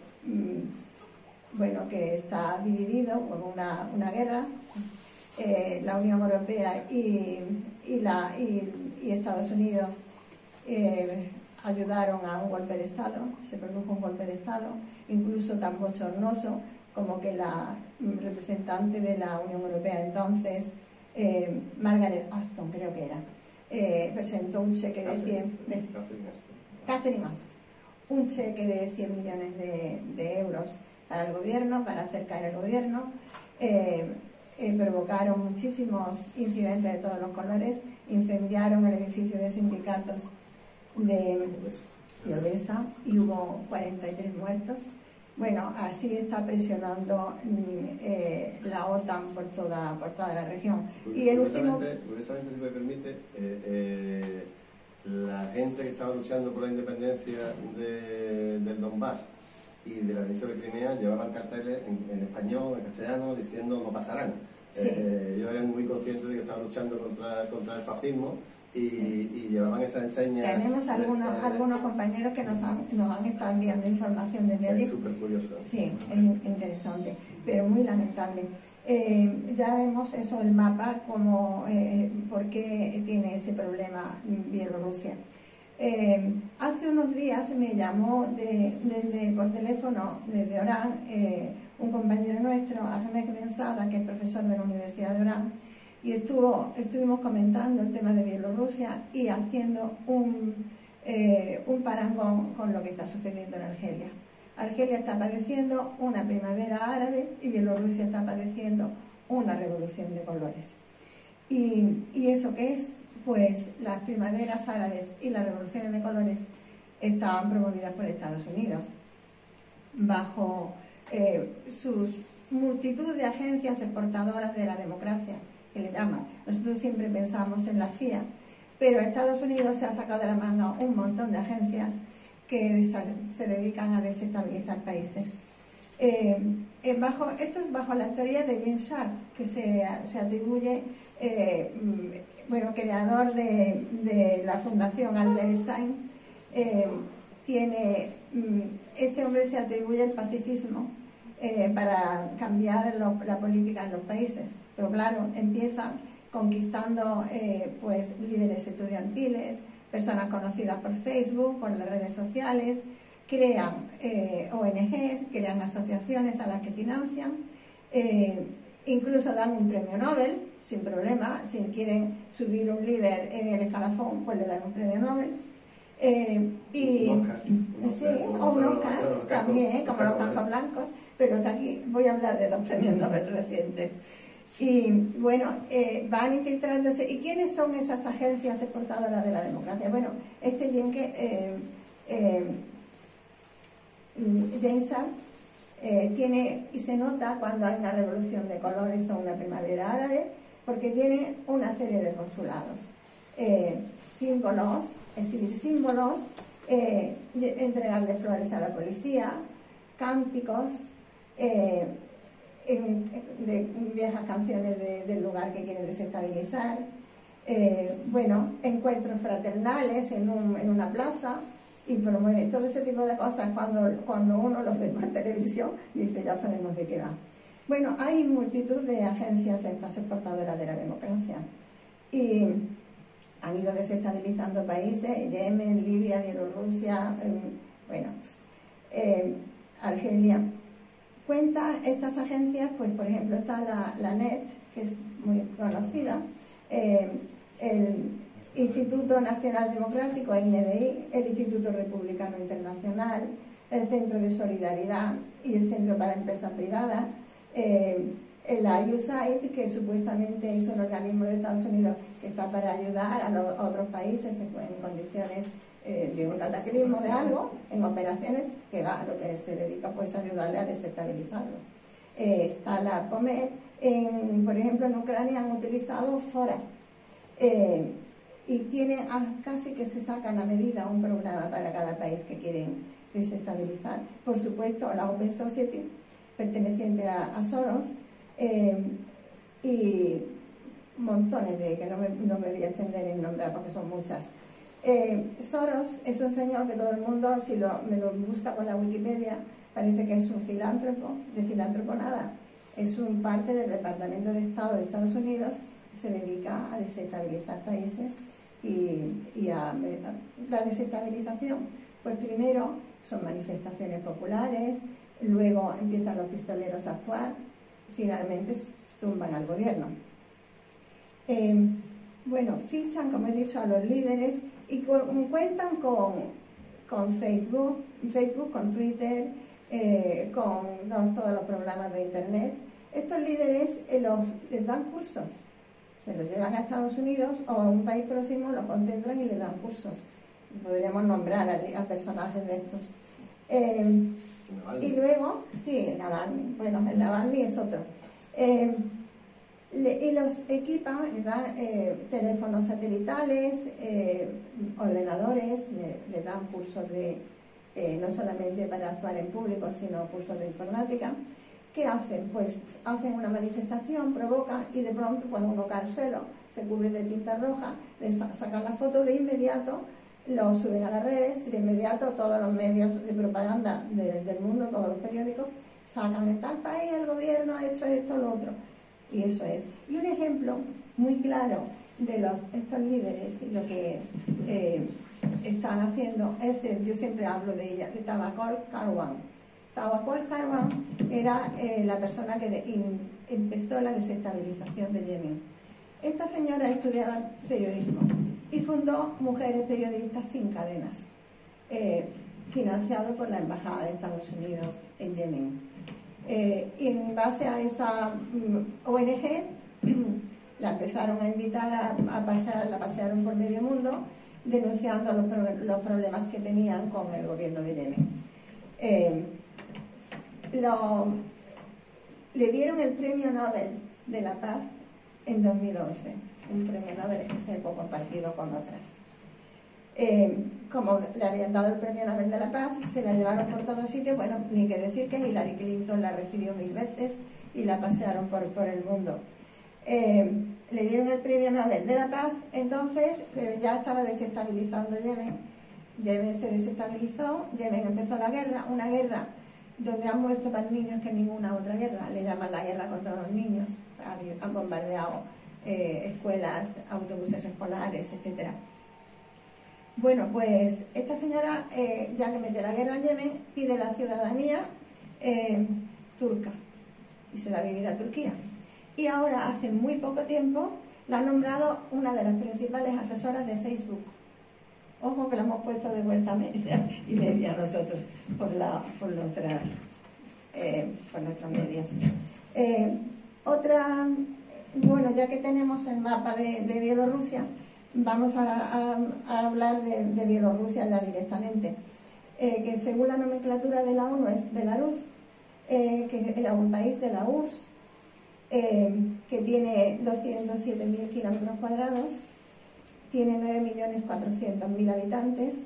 mm, bueno, que está dividido por una, una guerra. Eh, la Unión Europea y, y, la, y, y Estados Unidos eh, ayudaron a un golpe de Estado, se produjo un golpe de Estado, incluso tan bochornoso como que la representante de la Unión Europea entonces, eh, Margaret Ashton creo que era, eh, presentó un cheque de cien... De, Catherine Ashton, un cheque de cien millones de, de euros para el gobierno, para hacer caer el gobierno. Eh, eh, provocaron muchísimos incidentes de todos los colores, incendiaron el edificio de sindicatos de, de Odessa y hubo cuarenta y tres muertos. Bueno, así está presionando eh, la OTAN por toda, por toda la región. Y el último... Curiosamente, si me permite, eh, eh, la gente que estaba luchando por la independencia de, del Donbass y de la península de Crimea llevaban carteles en, en español, en castellano, diciendo no pasarán. Sí. Eh, ellos eran muy conscientes de que estaban luchando contra, contra el fascismo y, sí. y llevaban esa enseña. Tenemos algunos, de, de, algunos compañeros que nos han, nos han estado enviando información desde allí. Es súper curioso. Sí, es interesante, pero muy lamentable. Eh, ya vemos eso, el mapa, como eh, por qué tiene ese problema Bielorrusia. Eh, hace unos días me llamó de, desde, por teléfono desde Orán eh, un compañero nuestro, Ahmed Ben Sada, que es profesor de la Universidad de Orán, y estuvo, estuvimos comentando el tema de Bielorrusia y haciendo un, eh, un parangón con lo que está sucediendo en Argelia. Argelia está padeciendo una primavera árabe y Bielorrusia está padeciendo una revolución de colores. ¿Y, y eso qué es? Pues las primaveras árabes y las revoluciones de colores estaban promovidas por Estados Unidos bajo eh, sus multitud de agencias exportadoras de la democracia, que le llaman. Nosotros siempre pensamos en la C I A, pero Estados Unidos se ha sacado de la mano un montón de agencias que se dedican a desestabilizar países. Eh, eh, bajo, esto es bajo la teoría de James Sharp, que se, se atribuye, eh, bueno, creador de, de la Fundación Albert Einstein. Eh, tiene, este hombre se atribuye el pacifismo eh, para cambiar lo, la política en los países, pero claro, empiezan conquistando eh, pues, líderes estudiantiles, personas conocidas por Facebook, por las redes sociales, crean eh, O N Ges, crean asociaciones a las que financian, eh, incluso dan un premio Nobel, sin problema. Si quieren subir un líder en el escalafón, pues le dan un premio Nobel. Eh, y, un Oscar, sí, o un Oscar también, como los cascos blancos, pero que aquí voy a hablar de dos premios Nobel recientes. Y bueno, eh, van infiltrándose. ¿Y quiénes son esas agencias exportadoras de la democracia? Bueno, este Jenke, eh, eh, James Sharp, eh, tiene, y se nota cuando hay una revolución de colores o una primavera árabe, porque tiene una serie de postulados. Eh, símbolos, exhibir símbolos, eh, entregarle flores a la policía, cánticos, eh, en, de viejas canciones de, del lugar que quieren desestabilizar, eh, bueno, encuentros fraternales en, un, en una plaza, y promueve todo ese tipo de cosas. Cuando, cuando uno los ve por televisión, dice, ya sabemos de qué va. Bueno, hay multitud de agencias estas exportadoras de la democracia, y han ido desestabilizando países: Yemen, Libia, Bielorrusia, eh, bueno, eh, Argelia. Cuenta estas agencias, pues por ejemplo está la, la N E T, que es muy conocida, eh, el Instituto Nacional Democrático, I N D I, el Instituto Republicano Internacional, el Centro de Solidaridad y el Centro para Empresas Privadas, eh, la U S A I D, que supuestamente es un organismo de Estados Unidos que está para ayudar a, los, a otros países en condiciones eh, de un cataclismo de algo, en operaciones que va, lo que se dedica pues a ayudarle a desestabilizarlo. Eh, está la P O M E, en, por ejemplo en Ucrania han utilizado FORA, eh, y tiene ah, casi que se sacan a medida un programa para cada país que quieren desestabilizar. Por supuesto la Open Society, perteneciente a, a Soros, eh, y montones de que no me, no me voy a extender en nombrar porque son muchas. Eh, Soros es un señor que todo el mundo, si lo, me lo busca por la Wikipedia, parece que es un filántropo. De filántropo nada, es un parte del Departamento de Estado de Estados Unidos que se dedica a desestabilizar países y, y a, a la desestabilización. Pues primero son manifestaciones populares, luego empiezan los pistoleros a actuar, finalmente tumban al gobierno. Eh, bueno, fichan, como he dicho, a los líderes y cu cuentan con, con Facebook, Facebook, con Twitter, eh, con no, todos los programas de Internet. Estos líderes eh, los, les dan cursos, se los llevan a Estados Unidos o a un país próximo, los concentran y les dan cursos. Podríamos nombrar a, a personajes de estos. Eh, y luego, sí, el Navalny, bueno, el Navalny es otro. Eh, le, y los equipan, les dan eh, teléfonos satelitales, eh, ordenadores, le, le dan cursos de, eh, no solamente para actuar en público, sino cursos de informática. ¿Qué hacen? Pues hacen una manifestación, provocan y de pronto pues uno cae al suelo, se cubre de tinta roja, les sacan la foto de inmediato, lo suben a las redes y de inmediato todos los medios de propaganda de, del mundo, todos los periódicos, sacan en tal país el gobierno ha hecho esto, lo otro. Y eso es. Y un ejemplo muy claro de los, estos líderes y lo que eh, están haciendo es, el, yo siempre hablo de ella, de Tawakkol Karwan. Tawakkol Karwan era eh, la persona que de, in, empezó la desestabilización de Yemen. Esta señora estudiaba periodismo y fundó Mujeres Periodistas Sin Cadenas, eh, financiado por la Embajada de Estados Unidos en Yemen. Eh, y en base a esa mm, O N G la empezaron a invitar a, a pasear, la pasearon por medio mundo denunciando los, pro, los problemas que tenían con el gobierno de Yemen. Eh, lo, le dieron el Premio Nobel de la Paz en dos mil once, un premio Nobel que se fue compartido con otras. Eh, como le habían dado el Premio Nobel de la Paz, se la llevaron por todos sitios. Bueno, ni que decir que Hillary Clinton la recibió mil veces y la pasearon por, por el mundo. Eh, le dieron el Premio Nobel de la Paz, entonces, pero ya estaba desestabilizando Yemen. Yemen se desestabilizó, Yemen empezó la guerra, una guerra donde han muerto más niños que ninguna otra guerra, le llaman la guerra contra los niños, han bombardeado eh, escuelas, autobuses escolares, etcétera. Bueno, pues esta señora, eh, ya que mete la guerra en Yemen, pide la ciudadanía eh, turca y se va a vivir a Turquía. Y ahora, hace muy poco tiempo, la ha nombrado una de las principales asesoras de Facebook. Ojo que la hemos puesto de vuelta a media y media nosotros por, la, por, nuestras, eh, por nuestras medias. Eh, otra, bueno, ya que tenemos el mapa de, de Bielorrusia, vamos a, a, a hablar de, de Bielorrusia ya directamente, eh, que según la nomenclatura de la ONU es Belarus, eh, que era un país de la U R S S. Eh, que tiene doscientos siete mil kilómetros cuadrados, tiene nueve millones cuatrocientos mil habitantes.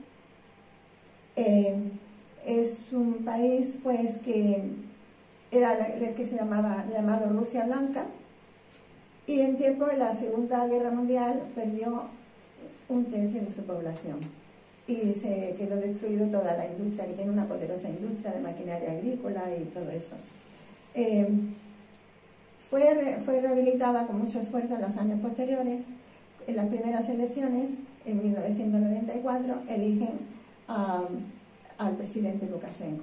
Eh, es un país pues que era el que se llamaba llamado Rusia Blanca, y en tiempo de la Segunda Guerra Mundial perdió un tercio de su población y se quedó destruido toda la industria, que tiene una poderosa industria de maquinaria agrícola y todo eso. Eh, fue, fue rehabilitada con mucho esfuerzo en los años posteriores. En las primeras elecciones, en mil novecientos noventa y cuatro, eligen a, al presidente Lukashenko.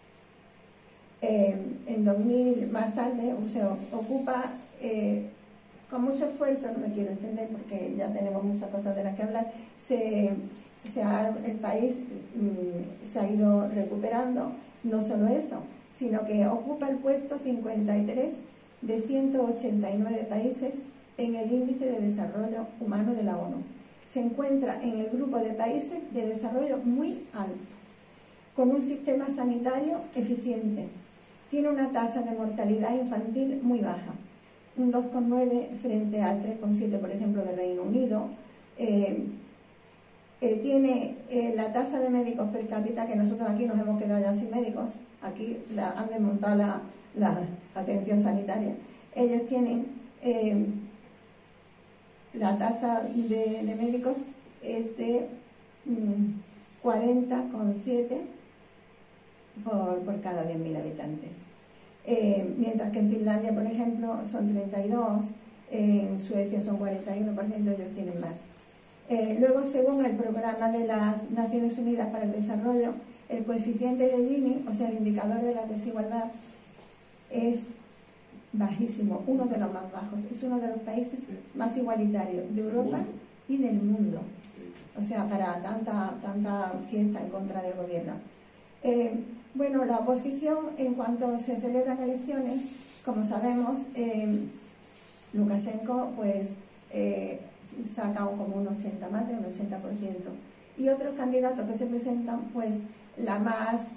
Eh, en dos mil, más tarde, se ocupa, eh, con mucho esfuerzo, no me quiero extender porque ya tenemos muchas cosas de las que hablar, se, se ha, el país mm, se ha ido recuperando, no solo eso, sino que ocupa el puesto cincuenta y tres de ciento ochenta y nueve países en el Índice de Desarrollo Humano de la ONU. Se encuentra en el grupo de países de desarrollo muy alto, con un sistema sanitario eficiente. Tiene una tasa de mortalidad infantil muy baja, un dos coma nueve frente al tres coma siete, por ejemplo, del Reino Unido. Eh, eh, tiene eh, la tasa de médicos per cápita, que nosotros aquí nos hemos quedado ya sin médicos, aquí la, han desmontado la, la atención sanitaria. Ellos tienen... Eh, la tasa de, de médicos es de mm, cuarenta coma siete por, por cada diez mil habitantes. Eh, mientras que en Finlandia, por ejemplo, son treinta y dos, en Suecia son cuarenta y uno por ciento, ellos tienen más. Eh, luego, según el programa de las Naciones Unidas para el Desarrollo, el coeficiente de Gini, o sea, el indicador de la desigualdad, es bajísimo, uno de los más bajos. Es uno de los países más igualitarios de Europa y del mundo. O sea, para tanta, tanta fiesta en contra del gobierno. Eh, bueno, la oposición, en cuanto se celebran elecciones, como sabemos, eh, Lukashenko pues eh, saca como un ochenta, más de un ochenta por ciento. Y otros candidatos que se presentan, pues la más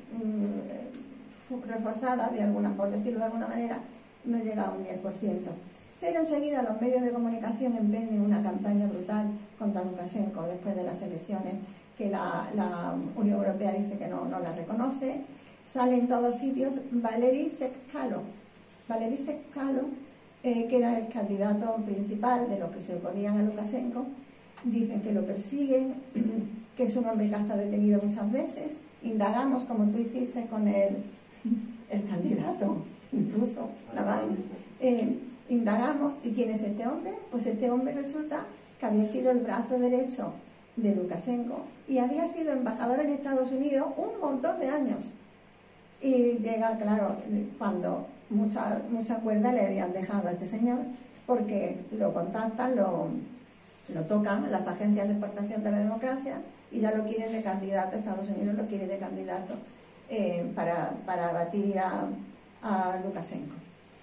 mm, reforzada, de alguna, por decirlo de alguna manera, no llega a un diez por ciento. Pero enseguida los medios de comunicación emprenden una campaña brutal contra Lukashenko después de las elecciones, que la, la Unión Europea dice que no, no la reconoce. Sale en todos sitios Valery Sekalo, Valery Sekalo, eh, que era el candidato principal de los que se oponían a Lukashenko. Dicen que lo persiguen, que es un hombre que ha estado detenido muchas veces. Indagamos, como tú hiciste con el, el candidato ruso, Navalny. Eh, indagamos, ¿y quién es este hombre? Pues este hombre resulta que había sido el brazo derecho de Lukashenko y había sido embajador en Estados Unidos un montón de años. Y llega, claro, cuando mucha, mucha cuerda le habían dejado a este señor, porque lo contactan, lo, lo tocan las agencias de exportación de la democracia y ya lo quieren de candidato, Estados Unidos lo quiere de candidato eh, para, para batir a, a Lukashenko.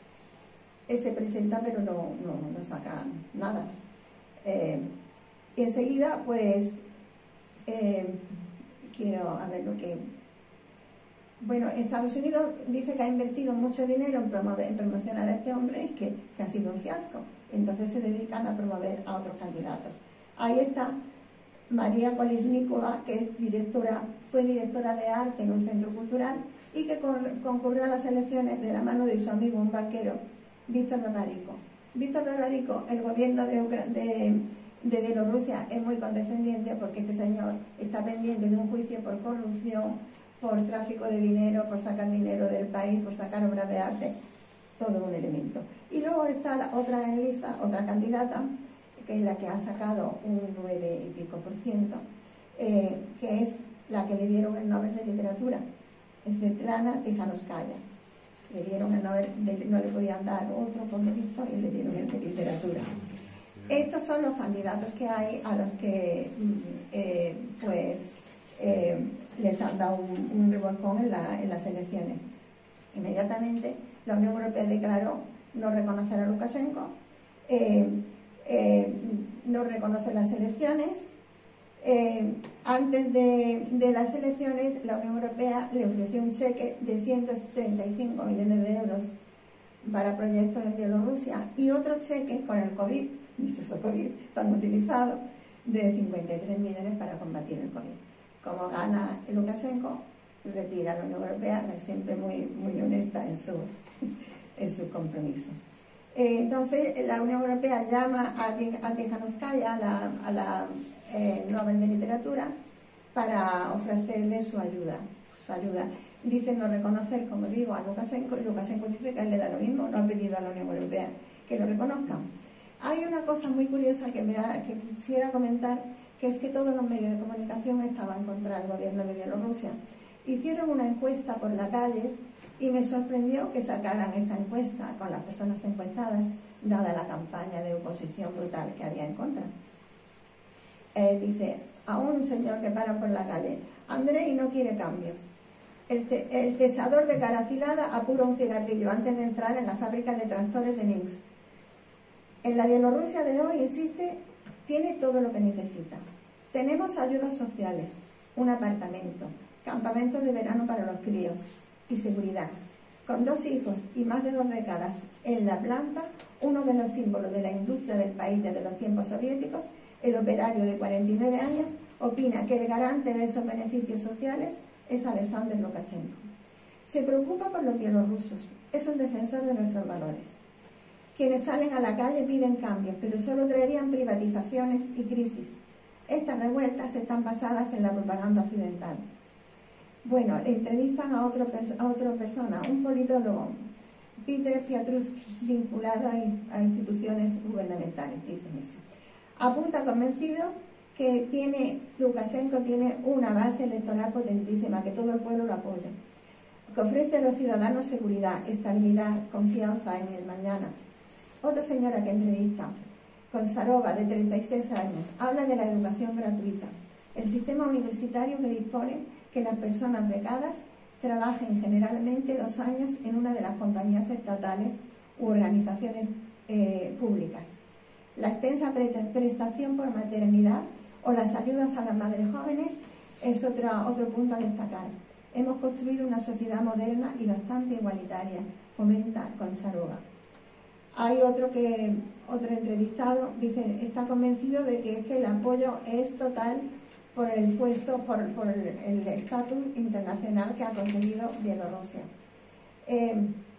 Él se presenta pero no, no, no saca nada. Eh, y enseguida, pues, eh, quiero a ver lo que... Bueno, Estados Unidos dice que ha invertido mucho dinero en, promover, en promocionar a este hombre y que, que ha sido un fiasco. Entonces se dedican a promover a otros candidatos. Ahí está María Kolesnikova, que es directora, fue directora de arte en un centro cultural y que concurrió a las elecciones de la mano de su amigo, un banquero, Víctor Babariko. Víctor Babariko, el gobierno de, de, de Bielorrusia es muy condescendiente porque este señor está pendiente de un juicio por corrupción, por tráfico de dinero, por sacar dinero del país, por sacar obras de arte, todo un elemento. Y luego está la otra en lista, otra candidata, que es la que ha sacado un nueve y pico por ciento, eh, que es la que le dieron el Nobel de Literatura, es Svetlana Tikhanovskaya. Le dieron el Nobel, de, no le podían dar otro por lo visto, y le dieron el de Literatura. Estos son los candidatos que hay a los que, eh, pues, eh, les han dado un, un revolcón en, la, en las elecciones. Inmediatamente la Unión Europea declaró no reconocer a Lukashenko, eh, eh, no reconoce las elecciones. Eh, antes de, de las elecciones la Unión Europea le ofreció un cheque de ciento treinta y cinco millones de euros para proyectos en Bielorrusia y otro cheque con el COVID, dichoso COVID tan utilizado, de cincuenta y tres millones para combatir el COVID. Como gana Lukashenko, retira a la Unión Europea, que es siempre muy, muy honesta en, su, en sus compromisos. Eh, entonces, la Unión Europea llama a, a Tikhanovskaya, a la, a la eh, Nobel de Literatura, para ofrecerle su ayuda. Su ayuda. Dice no reconocer, como digo, a Lukashenko, y Lukashenko dice que a él le da lo mismo, no ha pedido a la Unión Europea que lo reconozcan. Hay una cosa muy curiosa que, me ha, que quisiera comentar, que es que todos los medios de comunicación estaban contra el gobierno de Bielorrusia. Hicieron una encuesta por la calle y me sorprendió que sacaran esta encuesta con las personas encuestadas, dada la campaña de oposición brutal que había en contra. Eh, dice, a un señor que para por la calle, Andrei no quiere cambios. El, te, el tesador de cara afilada apura un cigarrillo antes de entrar en la fábrica de tractores de Minsk. En la Bielorrusia de hoy existe, tiene todo lo que necesita. Tenemos ayudas sociales, un apartamento, campamentos de verano para los críos y seguridad. Con dos hijos y más de dos décadas en la planta, uno de los símbolos de la industria del país desde los tiempos soviéticos, el operario de cuarenta y nueve años opina que el garante de esos beneficios sociales es Alexander Lukashenko. Se preocupa por los bielorrusos, es un defensor de nuestros valores. Quienes salen a la calle piden cambios, pero solo traerían privatizaciones y crisis. Estas revueltas están basadas en la propaganda occidental. Bueno, le entrevistan a otro, a otra persona, un politólogo, Peter Piatruski, vinculado a, a instituciones gubernamentales, dicen eso. Apunta convencido que tiene, Lukashenko tiene una base electoral potentísima, que todo el pueblo lo apoya, que ofrece a los ciudadanos seguridad, estabilidad, confianza en el mañana. Otra señora que entrevista, Konsarova, de treinta y seis años, habla de la educación gratuita, el sistema universitario que dispone que las personas becadas trabajen generalmente dos años en una de las compañías estatales u organizaciones eh, públicas. La extensa prestación por maternidad o las ayudas a las madres jóvenes es otra, otro punto a destacar. Hemos construido una sociedad moderna y bastante igualitaria, comenta Konsarova. Hay otro, que, otro entrevistado, dice, está convencido de que, es que el apoyo es total por el puesto, por, por el estatus internacional que ha conseguido Bielorrusia. Eh,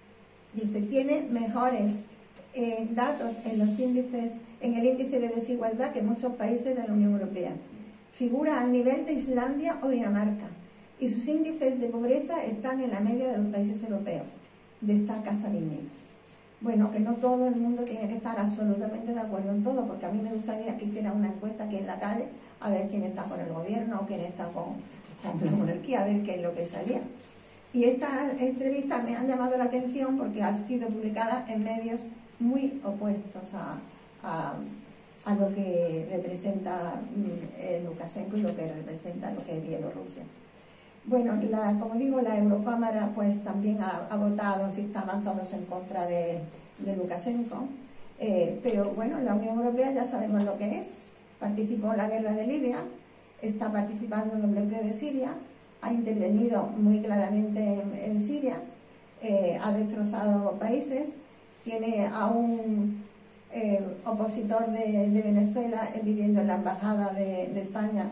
dice, tiene mejores eh, datos en los índices, en el índice de desigualdad que muchos países de la Unión Europea. Figura al nivel de Islandia o Dinamarca y sus índices de pobreza están en la media de los países europeos. Destaca Savigny. Bueno, que no todo el mundo tiene que estar absolutamente de acuerdo en todo, porque a mí me gustaría que hiciera una encuesta aquí en la calle a ver quién está con el gobierno o quién está con, con la monarquía, a ver qué es lo que salía. Y estas entrevistas me han llamado la atención porque han sido publicadas en medios muy opuestos a, a, a lo que representa eh, Lukashenko y lo que representa lo que es Bielorrusia. Bueno, la, como digo, la Eurocámara pues también ha, ha votado, si estaban todos en contra de, de Lukashenko, eh, pero bueno, la Unión Europea ya sabemos lo que es, participó en la guerra de Libia, está participando en el bloqueo de Siria, ha intervenido muy claramente en, en Siria, eh, ha destrozado países, tiene a un eh, opositor de, de Venezuela eh, viviendo en la embajada de, de España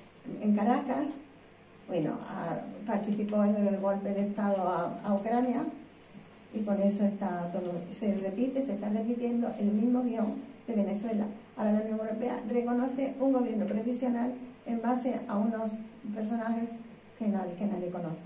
en Caracas. Bueno, a, participó en el golpe de Estado a, a Ucrania y con eso está todo, se repite, se está repitiendo el mismo guión de Venezuela. Ahora la Unión Europea reconoce un gobierno provisional en base a unos personajes que nadie, que nadie conoce.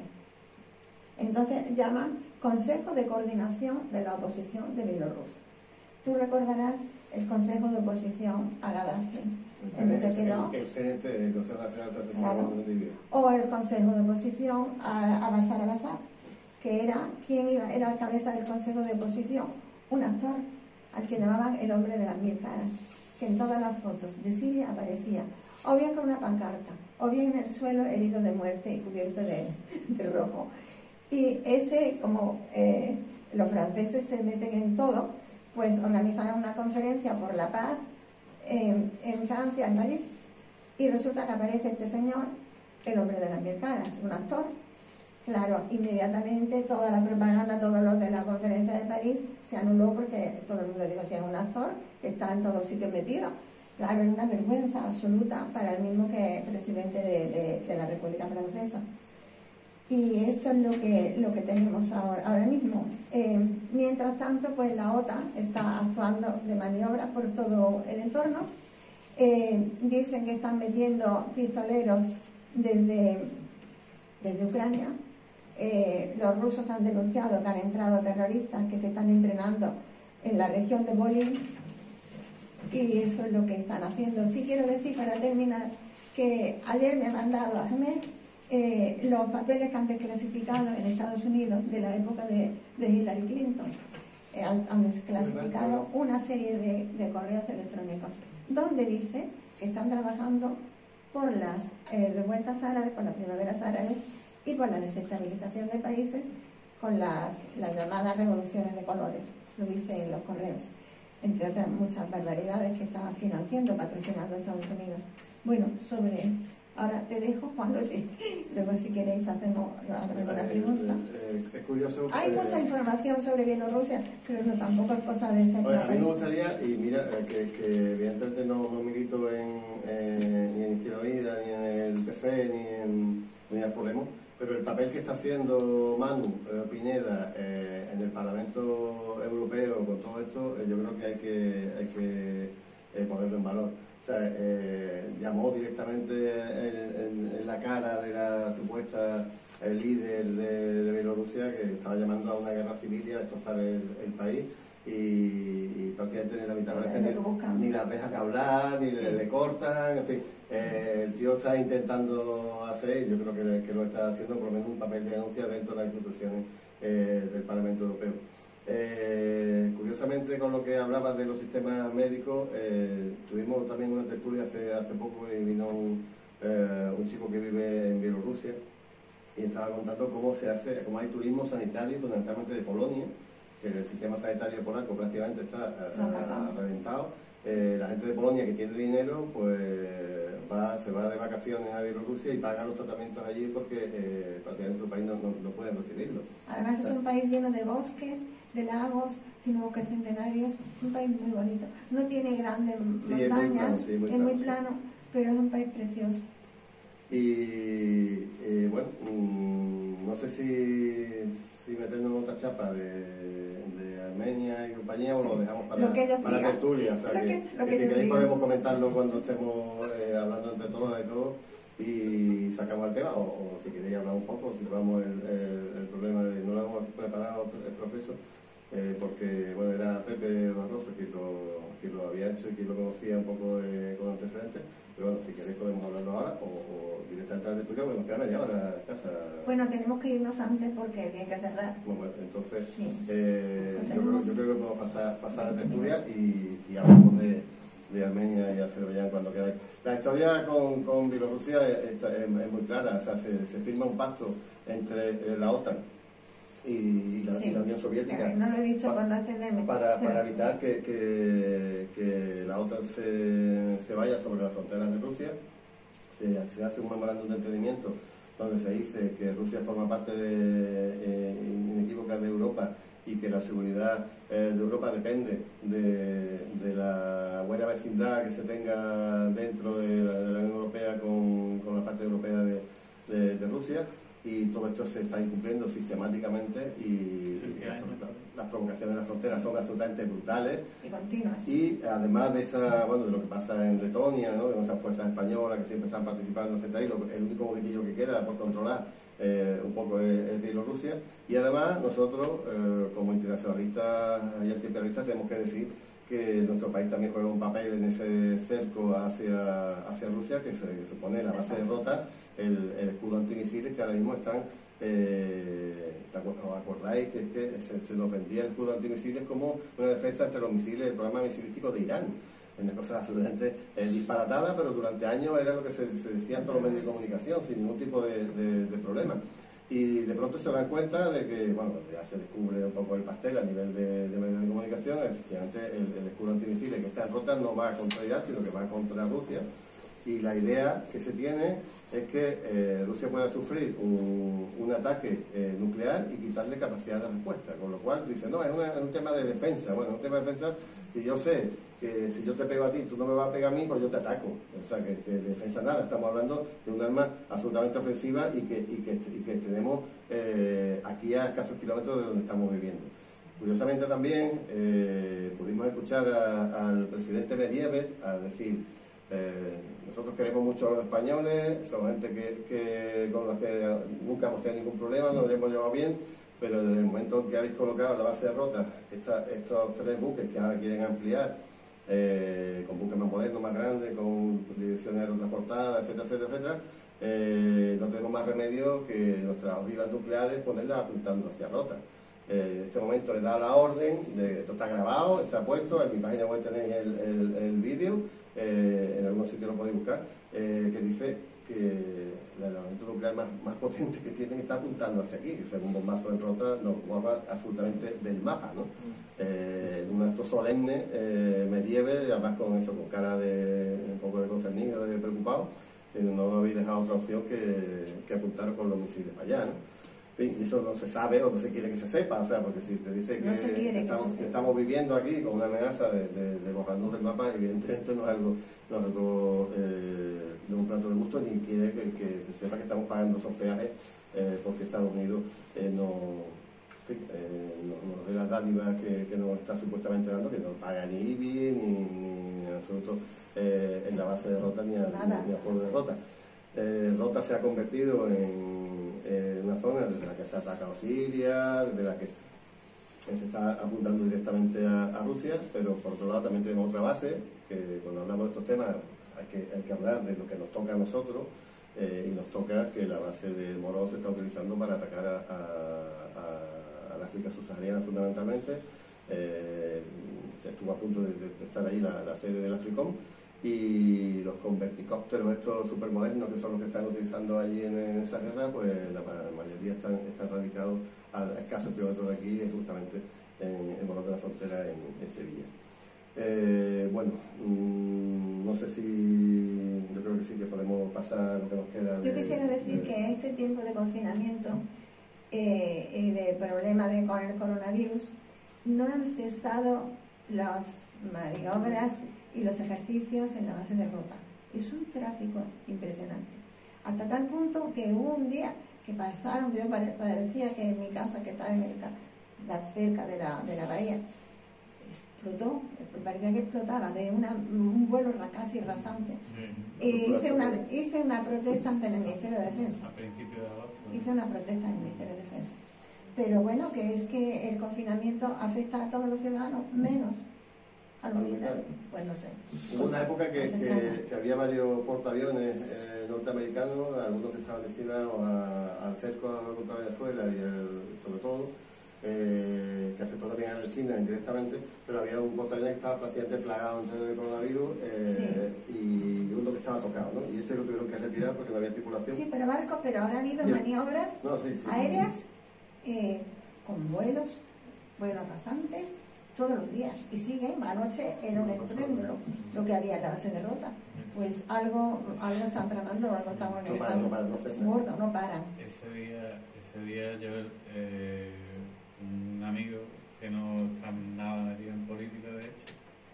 Entonces llaman Consejo de Coordinación de la Oposición de Bielorrusia. Tú recordarás el Consejo de Oposición a Gaddafi, en el que quedó, el C N T, el Consejo Nacional de Transición claro, de Libia, o el Consejo de Oposición a, a Bashar al-Assad, que era quien iba, era la cabeza del Consejo de Oposición, un actor al que llamaban el hombre de las mil caras, que en todas las fotos de Siria aparecía o bien con una pancarta, o bien en el suelo herido de muerte y cubierto de, de rojo. Y ese, como eh, los franceses se meten en todo, pues organizaron una conferencia por la paz en, en Francia, en París, y resulta que aparece este señor, el hombre de las mil caras, un actor, Claro, inmediatamente toda la propaganda, todo lo de la conferencia de París se anuló porque todo el mundo dijo, si es un actor, está en todos sitios metido. Claro, es una vergüenza absoluta para el mismo que presidente de, de, de la República Francesa. Y esto es lo que, lo que tenemos ahora, ahora mismo. Eh, mientras tanto, pues la OTAN está actuando de maniobras por todo el entorno. Eh, dicen que están metiendo pistoleros desde, desde Ucrania. Eh, los rusos han denunciado que han entrado terroristas que se están entrenando en la región de Volyn, y eso es lo que están haciendo. Sí quiero decir, para terminar, que ayer me ha mandado Ahmed eh, los papeles que han desclasificado en Estados Unidos de la época de, de Hillary Clinton. Eh, han, han desclasificado una serie de, de correos electrónicos donde dice que están trabajando por las eh, revueltas árabes, por las primaveras árabes y por la desestabilización de países con las, las llamadas revoluciones de colores. Lo dice en los correos, entre otras muchas barbaridades que está financiando, patrocinando Estados Unidos. Bueno, sobre... Ahora te dejo, Juan Luis, luego si queréis hacemos alguna pregunta. Eh, eh, es curioso... Hay eh, mucha información sobre Bielorrusia, pero no, tampoco es cosa de ser... Bueno, a mí me gustaría, y mira, que, que evidentemente no, no milito en, eh, ni en Izquierda Unida, ni en el P C, ni en Unidas Podemos, pero el papel que está haciendo Manu eh, Pineda eh, en el Parlamento Europeo con todo esto, eh, yo creo que hay que, hay que eh, ponerlo en valor. O sea, eh, llamó directamente en, en, en la cara de la supuesta el líder de, de Bielorrusia, que estaba llamando a una guerra civil y a destrozar el, el país, y, y prácticamente ni la mitad de veces ni, ni las dejan hablar, ni sí. le, le cortan, en fin. Eh, el tío está intentando hacer, yo creo que, que lo está haciendo, por lo menos un papel de denuncia dentro de las instituciones eh, del Parlamento Europeo. Eh, curiosamente, con lo que hablabas de los sistemas médicos, eh, tuvimos también una tertulia hace, hace poco y vino un, eh, un chico que vive en Bielorrusia y estaba contando cómo se hace, cómo hay turismo sanitario, fundamentalmente de Polonia, que el sistema sanitario polaco prácticamente está eh, reventado. Eh, la gente de Polonia que tiene dinero, pues va, se va de vacaciones a Bielorrusia y paga los tratamientos allí porque eh, prácticamente su país no, no, no pueden recibirlos. Además es un país lleno de bosques, de lagos, tiene bosques centenarios, un país muy bonito. No tiene grandes sí, montañas, es muy plano, sí, muy, es muy plano, sí. Pero es un país precioso. Y eh, bueno, mmm, no sé si, si meternos en otra chapa de, de Armenia y compañía o lo dejamos para, para la tertulia. O sea, lo que, que, que, que si queréis digan. Podemos comentarlo cuando estemos eh, hablando entre todos de todo y sacamos el tema, o, o si queréis hablar un poco, situamos el, el, el problema de no lo hemos preparado el profesor, eh, porque bueno, era Pepe Barroso quien lo, quien lo había hecho y quien lo conocía un poco de, con antecedentes, pero bueno, si queréis podemos hablarlo ahora o, o directamente al estudio, porque nos queda media hora en casa. Bueno, tenemos que irnos antes porque tiene que cerrar. Bueno, bueno entonces sí. eh, yo, creo, yo creo que podemos pasar, pasar al estudio y, y hablamos de de Armenia y Azerbaiyán cuando queráis. La historia con, con Bielorrusia es, es, es muy clara, o sea, se, se firma un pacto entre eh, la OTAN y la, sí, y la Unión Soviética. No lo he dicho para, por no entenderme. Para, para evitar que, que, que la OTAN se, se vaya sobre las fronteras de Rusia, se, se hace un memorándum de entendimiento donde se dice que Rusia forma parte de, eh, inequívoca de Europa y que la seguridad eh, de Europa depende de, de la buena vecindad que se tenga dentro de la, de la Unión Europea con, con la parte europea de, de, de Rusia, y todo esto se está incumpliendo sistemáticamente y, y las, las provocaciones de las fronteras son absolutamente brutales y continuas. Y además de esa, bueno, de lo que pasa en Letonia, ¿no? De esas fuerzas españolas que siempre están participando, etcétera, y lo, el único boquetillo que queda por controlar Eh, un poco es, es Bielorrusia, y además nosotros eh, como internacionalistas y antiimperialistas tenemos que decir que nuestro país también juega un papel en ese cerco hacia, hacia Rusia, que se que supone la base de rota, el, el escudo antimisiles que ahora mismo están, eh, ¿os acordáis que, que se, se nos vendía el escudo antimisiles como una defensa entre los misiles del programa misilístico de Irán? Una cosa absolutamente eh, disparatada, pero durante años era lo que se, se decía en todos los medios de comunicación, sin ningún tipo de, de, de problema. Y de pronto se dan cuenta de que, bueno, ya se descubre un poco el pastel a nivel de, de medios de comunicación. Efectivamente, el, el escudo antimisiles que está en rota no va contra Irán, sino que va contra Rusia. Y la idea que se tiene es que eh, Rusia pueda sufrir un, un ataque eh, nuclear y quitarle capacidad de respuesta. Con lo cual dice, no, es, una, es un tema de defensa. Bueno, es un tema de defensa, si yo sé que si yo te pego a ti, tú no me vas a pegar a mí, pues yo te ataco. O sea, que, que de defensa nada. Estamos hablando de un arma absolutamente ofensiva y que, y que, y que tenemos eh, aquí a escasos kilómetros de donde estamos viviendo. Curiosamente también eh, pudimos escuchar a, al presidente Medvedev a decir, eh, nosotros queremos mucho a los españoles, son gente que, que, con la que nunca hemos tenido ningún problema, nos hemos llevado bien, pero desde el momento en que habéis colocado la base de Rota, esta, estos tres buques que ahora quieren ampliar, eh, con buques más modernos, más grandes, con direcciones aerotransportadas, etcétera, etcétera, etcétera, eh, no tenemos más remedio que nuestras ojivas nucleares ponerlas apuntando hacia Rota. Eh, en este momento he dado la orden, de, esto está grabado, está puesto, en mi página web tenéis el, el, el vídeo, eh, en algún sitio lo podéis buscar, eh, que dice que el armamento nuclear más, más potente que tienen está apuntando hacia aquí, que según un bombazo en Rota nos borra absolutamente del mapa, ¿no? Eh, un acto solemne, eh, Medvedev, además con eso, con cara de un poco de concernido, de preocupado, eh, no habéis dejado otra opción que, que apuntar con los misiles para allá, ¿no? Y eso no se sabe o no se quiere que se sepa, o sea, porque si te dice que, no se quiere estamos, que se que estamos viviendo aquí con una amenaza de, de, de borrarnos del mapa, evidentemente no es algo, no es algo eh, de un plato de gusto, ni quiere que, que, que sepa que estamos pagando esos peajes eh, porque Estados Unidos eh, no, en fin, eh, no, nos dé las dádivas que, que nos está supuestamente dando, que no paga ni I B I, ni, ni en absoluto eh, en la base de Rota, ni al, ni al pueblo de Rota. Eh, Rota se ha convertido en eh, una zona desde la que se ha atacado Siria, desde la que se está apuntando directamente a, a Rusia, pero por otro lado también tenemos otra base, que cuando hablamos de estos temas hay que, hay que hablar de lo que nos toca a nosotros, eh, y nos toca que la base de Morón se está utilizando para atacar a, a, a, a la África subsahariana fundamentalmente. Eh, se estuvo a punto de, de estar ahí la, la sede del Africom, y los converticópteros estos supermodernos que son los que están utilizando allí en, en esa guerra, pues la, la mayoría están, están radicados a escasos kilómetros de aquí, justamente en, en Morón de la Frontera, en, en Sevilla. Eh, bueno, mmm, no sé si, yo creo que sí que podemos pasar lo que nos queda. Yo quisiera decir de, que este tiempo de confinamiento eh, y de problema de, con el coronavirus, no han cesado las maniobras y los ejercicios en la base de Rota. Es un tráfico impresionante. Hasta tal punto que hubo un día que pasaron, yo parecía que en mi casa, que está en el, cerca de la, de la bahía, explotó, parecía que explotaba de una, un vuelo casi rasante. Sí. Y hice una, hice una protesta ante el Ministerio de Defensa. A principios de agosto. Hice una protesta en el Ministerio de Defensa. Pero bueno, que es que el confinamiento afecta a todos los ciudadanos, menos a los militares. Pues no sé. Hubo una época que, que, que había varios portaaviones eh, norteamericanos, algunos que estaban destinados a, al cerco contra Venezuela y el, sobre todo, eh, que afectó también a China indirectamente, pero había un portaaviones que estaba prácticamente plagado en el coronavirus, eh, sí. Y uno que estaba tocado, ¿no? Y ese lo tuvieron que retirar porque no había tripulación. Sí, pero barcos, pero ahora ha habido Bien. maniobras no, sí, sí, aéreas sí. Eh, con vuelos, vuelos rasantes, todos los días. Y sigue, anoche era un estruendo lo, lo que había en la base de Rota. Pues algo, algo están tramando, algo están organizando. No paran, no paran, no Gordo, no paran. Ese día, ese día yo, eh, un amigo que no está nada metido en política, de hecho,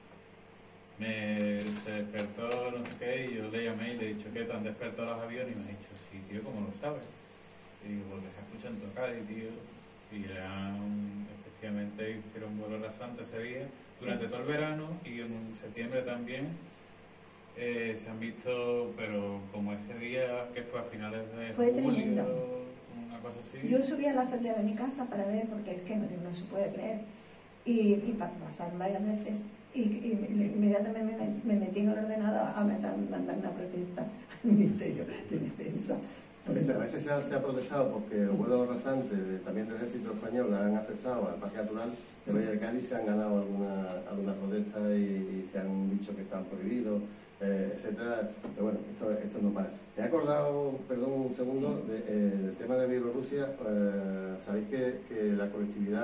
me se despertó, no sé qué, y yo le llamé y le he dicho, ¿qué te han despertado los aviones? Y me ha dicho, sí, tío, ¿cómo lo sabes? Y digo, porque se escuchan tocar, y tío, y eran, efectivamente hicieron vuelo rasante ese día, durante sí. todo el verano, y en septiembre también, eh, se han visto, pero como ese día, que fue a finales de fue julio, tremendo. Una cosa así. Yo subí a la azotea de mi casa para ver, porque es que no, no se puede creer, y, y pasaron varias veces, y, y inmediatamente me, me metí en el ordenador a mandar, mandar una protesta al Ministerio de Defensa. A veces se ha, se ha protestado porque el vuelo rasante también del ejército español han afectado al parque natural de Valle de Cádiz, se han ganado algunas alguna protestas y, y se han dicho que están prohibidos, eh, etcétera. Pero bueno, esto, esto no para. Me he acordado, perdón un segundo, sí. de, eh, del tema de Bielorrusia. Eh, sabéis que, que la colectividad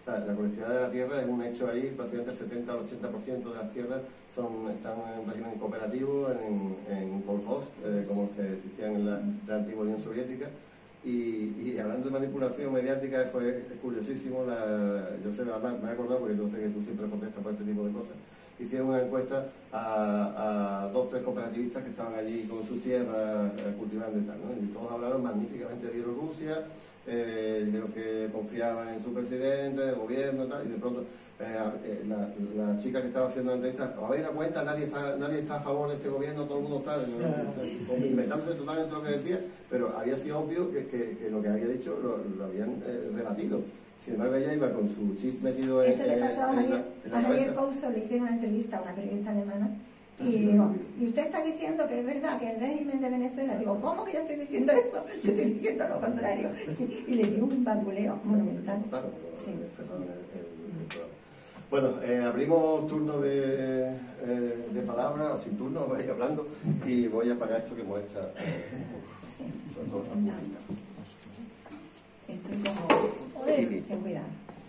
O sea, la colectividad de la tierra es un hecho ahí, prácticamente el setenta al ochenta por ciento de las tierras son, están en régimen cooperativo, en, en kolkhoz, eh, como que existían en la, la antigua Unión Soviética. Y, y hablando de manipulación mediática, fue curiosísimo, la, yo sé, además, me he acordado porque yo sé que tú siempre protestas por este tipo de cosas. Hicieron una encuesta a, a dos o tres cooperativistas que estaban allí con sus tierras eh, cultivando y tal, ¿no? Y todos hablaron magníficamente de Bielorrusia, eh, de lo que confiaban en su presidente, del gobierno y tal, y de pronto eh, la, la chica que estaba haciendo la entrevista, ¿os habéis dado cuenta? Nadie está, nadie está a favor de este gobierno, todo el mundo está ¿no? inventándose totalmente lo que decía, pero había sido obvio que, que, que lo que había dicho lo, lo habían eh, rebatido. Sin embargo, ella iba con su chip metido en, Eso le pasó a Javier, en la, a Javier cabeza. Couso, le hicieron una entrevista a una periodista alemana y Ah, sí, digo, ¿y usted está diciendo que es verdad que el régimen de Venezuela? Digo, ¿cómo que yo estoy diciendo eso? Yo estoy diciendo lo contrario. Y, y le dio un bamboleo monumental. Claro, Sí. el, el, el programa. Bueno, eh, abrimos turno de, eh, de palabra, o sin turno, vais hablando, y voy a apagar esto que molesta. Sí. Sobre todo Un tanto. Estoy como... Ten cuidado.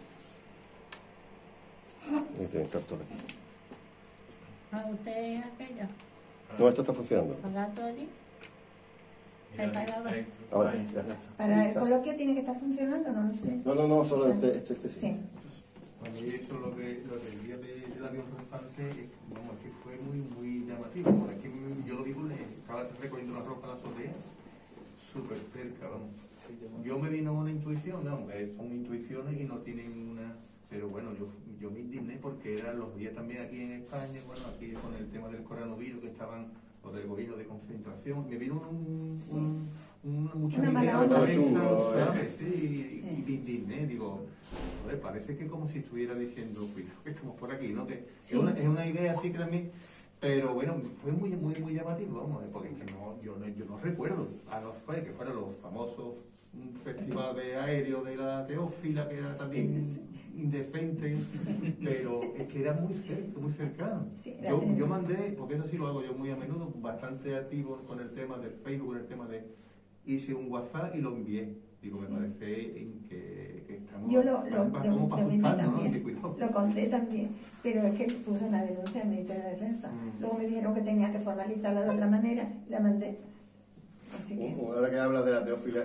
¿A usted es aquella? No, esto está funcionando. ¿Pagar todo allí? Mira, ahí- Ahora, ahí. ya está. Para el coloquio tiene que estar funcionando, no lo sé. No, no, no, solo este, este, este sí. Sí. A mí eso lo que lo del día de, del avión rampante es, vamos, es que fue muy muy llamativo. Vamos, es que yo lo digo, le estaba recogiendo la ropa en la azotea, súper cerca, vamos. Yo me vino una intuición, vamos, eh, son intuiciones y no tienen una... Pero bueno, yo, yo me indigné porque eran los días también aquí en España, bueno, aquí con el tema del coronavirus, que estaban los del gobierno de concentración. Me vino un... un, un mucha Una idea mala a la onda. cabeza, Chungo, ¿eh? ¿sabes? Sí, y, y me indigné, digo... Joder, parece que como si estuviera diciendo, cuidado que estamos por aquí, ¿no? Que Sí. es, una, es una idea así que también, pero bueno, fue muy muy muy llamativo, vamos, eh, porque es que no, yo, no, yo no recuerdo, a no ser que fueran los famosos mm, festivales de aéreo de la Teófila, que era también indecente, pero es que era muy cerca, muy cercano. Sí, era Yo, tremendo. yo mandé, porque eso sí lo hago yo muy a menudo, bastante activo con el tema del Facebook, con el tema de, hice un WhatsApp y lo envié. Digo, me parece que, que estamos... Yo lo, lo, para- lo, como para lo metí asustarnos, ¿no? también, Sí, cuidado. lo conté también, pero es que puse una denuncia al Ministerio de Defensa. Mm. Luego me dijeron que tenía que formalizarla de otra manera, la mandé. Así que... Uh, ahora que hablas de la Teófila,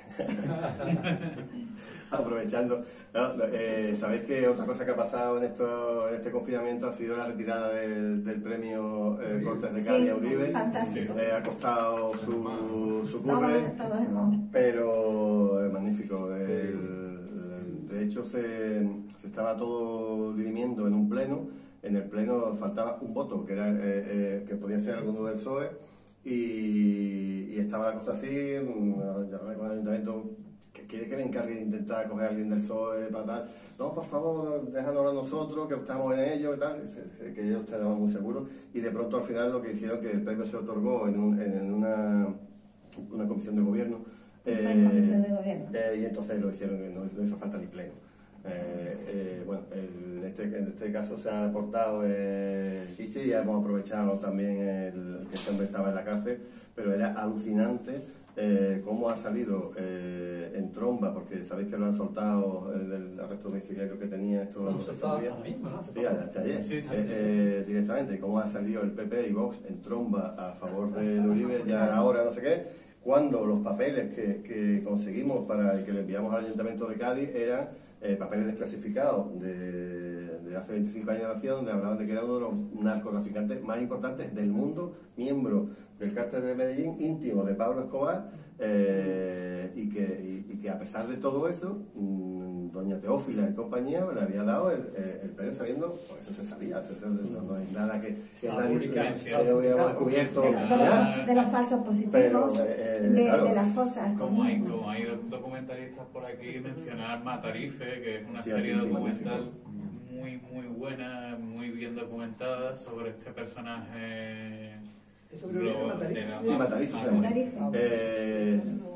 aprovechando, ¿no? Eh, sabéis que otra cosa que ha pasado en, esto, en este confinamiento ha sido la retirada del, del premio eh, Cortes de Cádiz a Sí, Uribe. fantástico. Eh, ha costado su, su Todos, curre, todos hemos... pero es magnífico. El- el- de hecho, se, se estaba todo dirimiendo en un pleno. En el pleno faltaba un voto, que, era, eh, eh, que podía ser alguno del P S O E. Y, y estaba la cosa así, mm, ya hablé con el ayuntamiento, que quiere que me encargue de intentar coger a alguien del P S O E para tal. No, por favor, déjanos a nosotros, que estamos en ello y tal, que ellos estaban muy seguros. Y de pronto al final lo que hicieron, que el premio se otorgó en, un, en una, una comisión de gobierno. Fue en comisión de gobierno. eh, y entonces lo hicieron, no, no hizo falta ni pleno. Eh, eh, bueno, el, en, este, en este caso se ha aportado eh, Kichi y hemos aprovechado también el que este hombre estaba en la cárcel, pero era alucinante eh, cómo ha salido eh, en tromba, porque sabéis que lo han soltado eh, del arresto domiciliario que tenía estos, No, estos soltado días. ahora mismo, ¿no? Hace Sí, poco. hasta ayer, Sí, sí, eh, sí. eh, directamente, cómo ha salido el P P y Vox en tromba a favor de Uribe, ya era hora, no sé qué, cuando los papeles que, que conseguimos para que le enviamos al Ayuntamiento de Cádiz eran eh, papeles desclasificados de, de hace veinticinco años de acción, donde hablaban de que era uno de los narcotraficantes más importantes del mundo, miembro del cártel de Medellín, íntimo de Pablo Escobar, eh, y, que, y, y que a pesar de todo eso, mmm, doña Teófila y compañía le había dado el, el, el premio sabiendo, por eso se sabía, eso no, no hay nada que, que La nadie única se- en que hubiera descubierto. De, los- de los, de los falsos positivos, Pero, eh, eh, de, claro. de las cosas. Como hay, como hay documentalistas por aquí, mencionar Matarife, que es una Sí, serie sí, sí, documental muy, muy buena, muy bien documentada sobre este personaje Eso creo que es global Matarife. de la Sí, Matarife se llama. Matarife. Eh,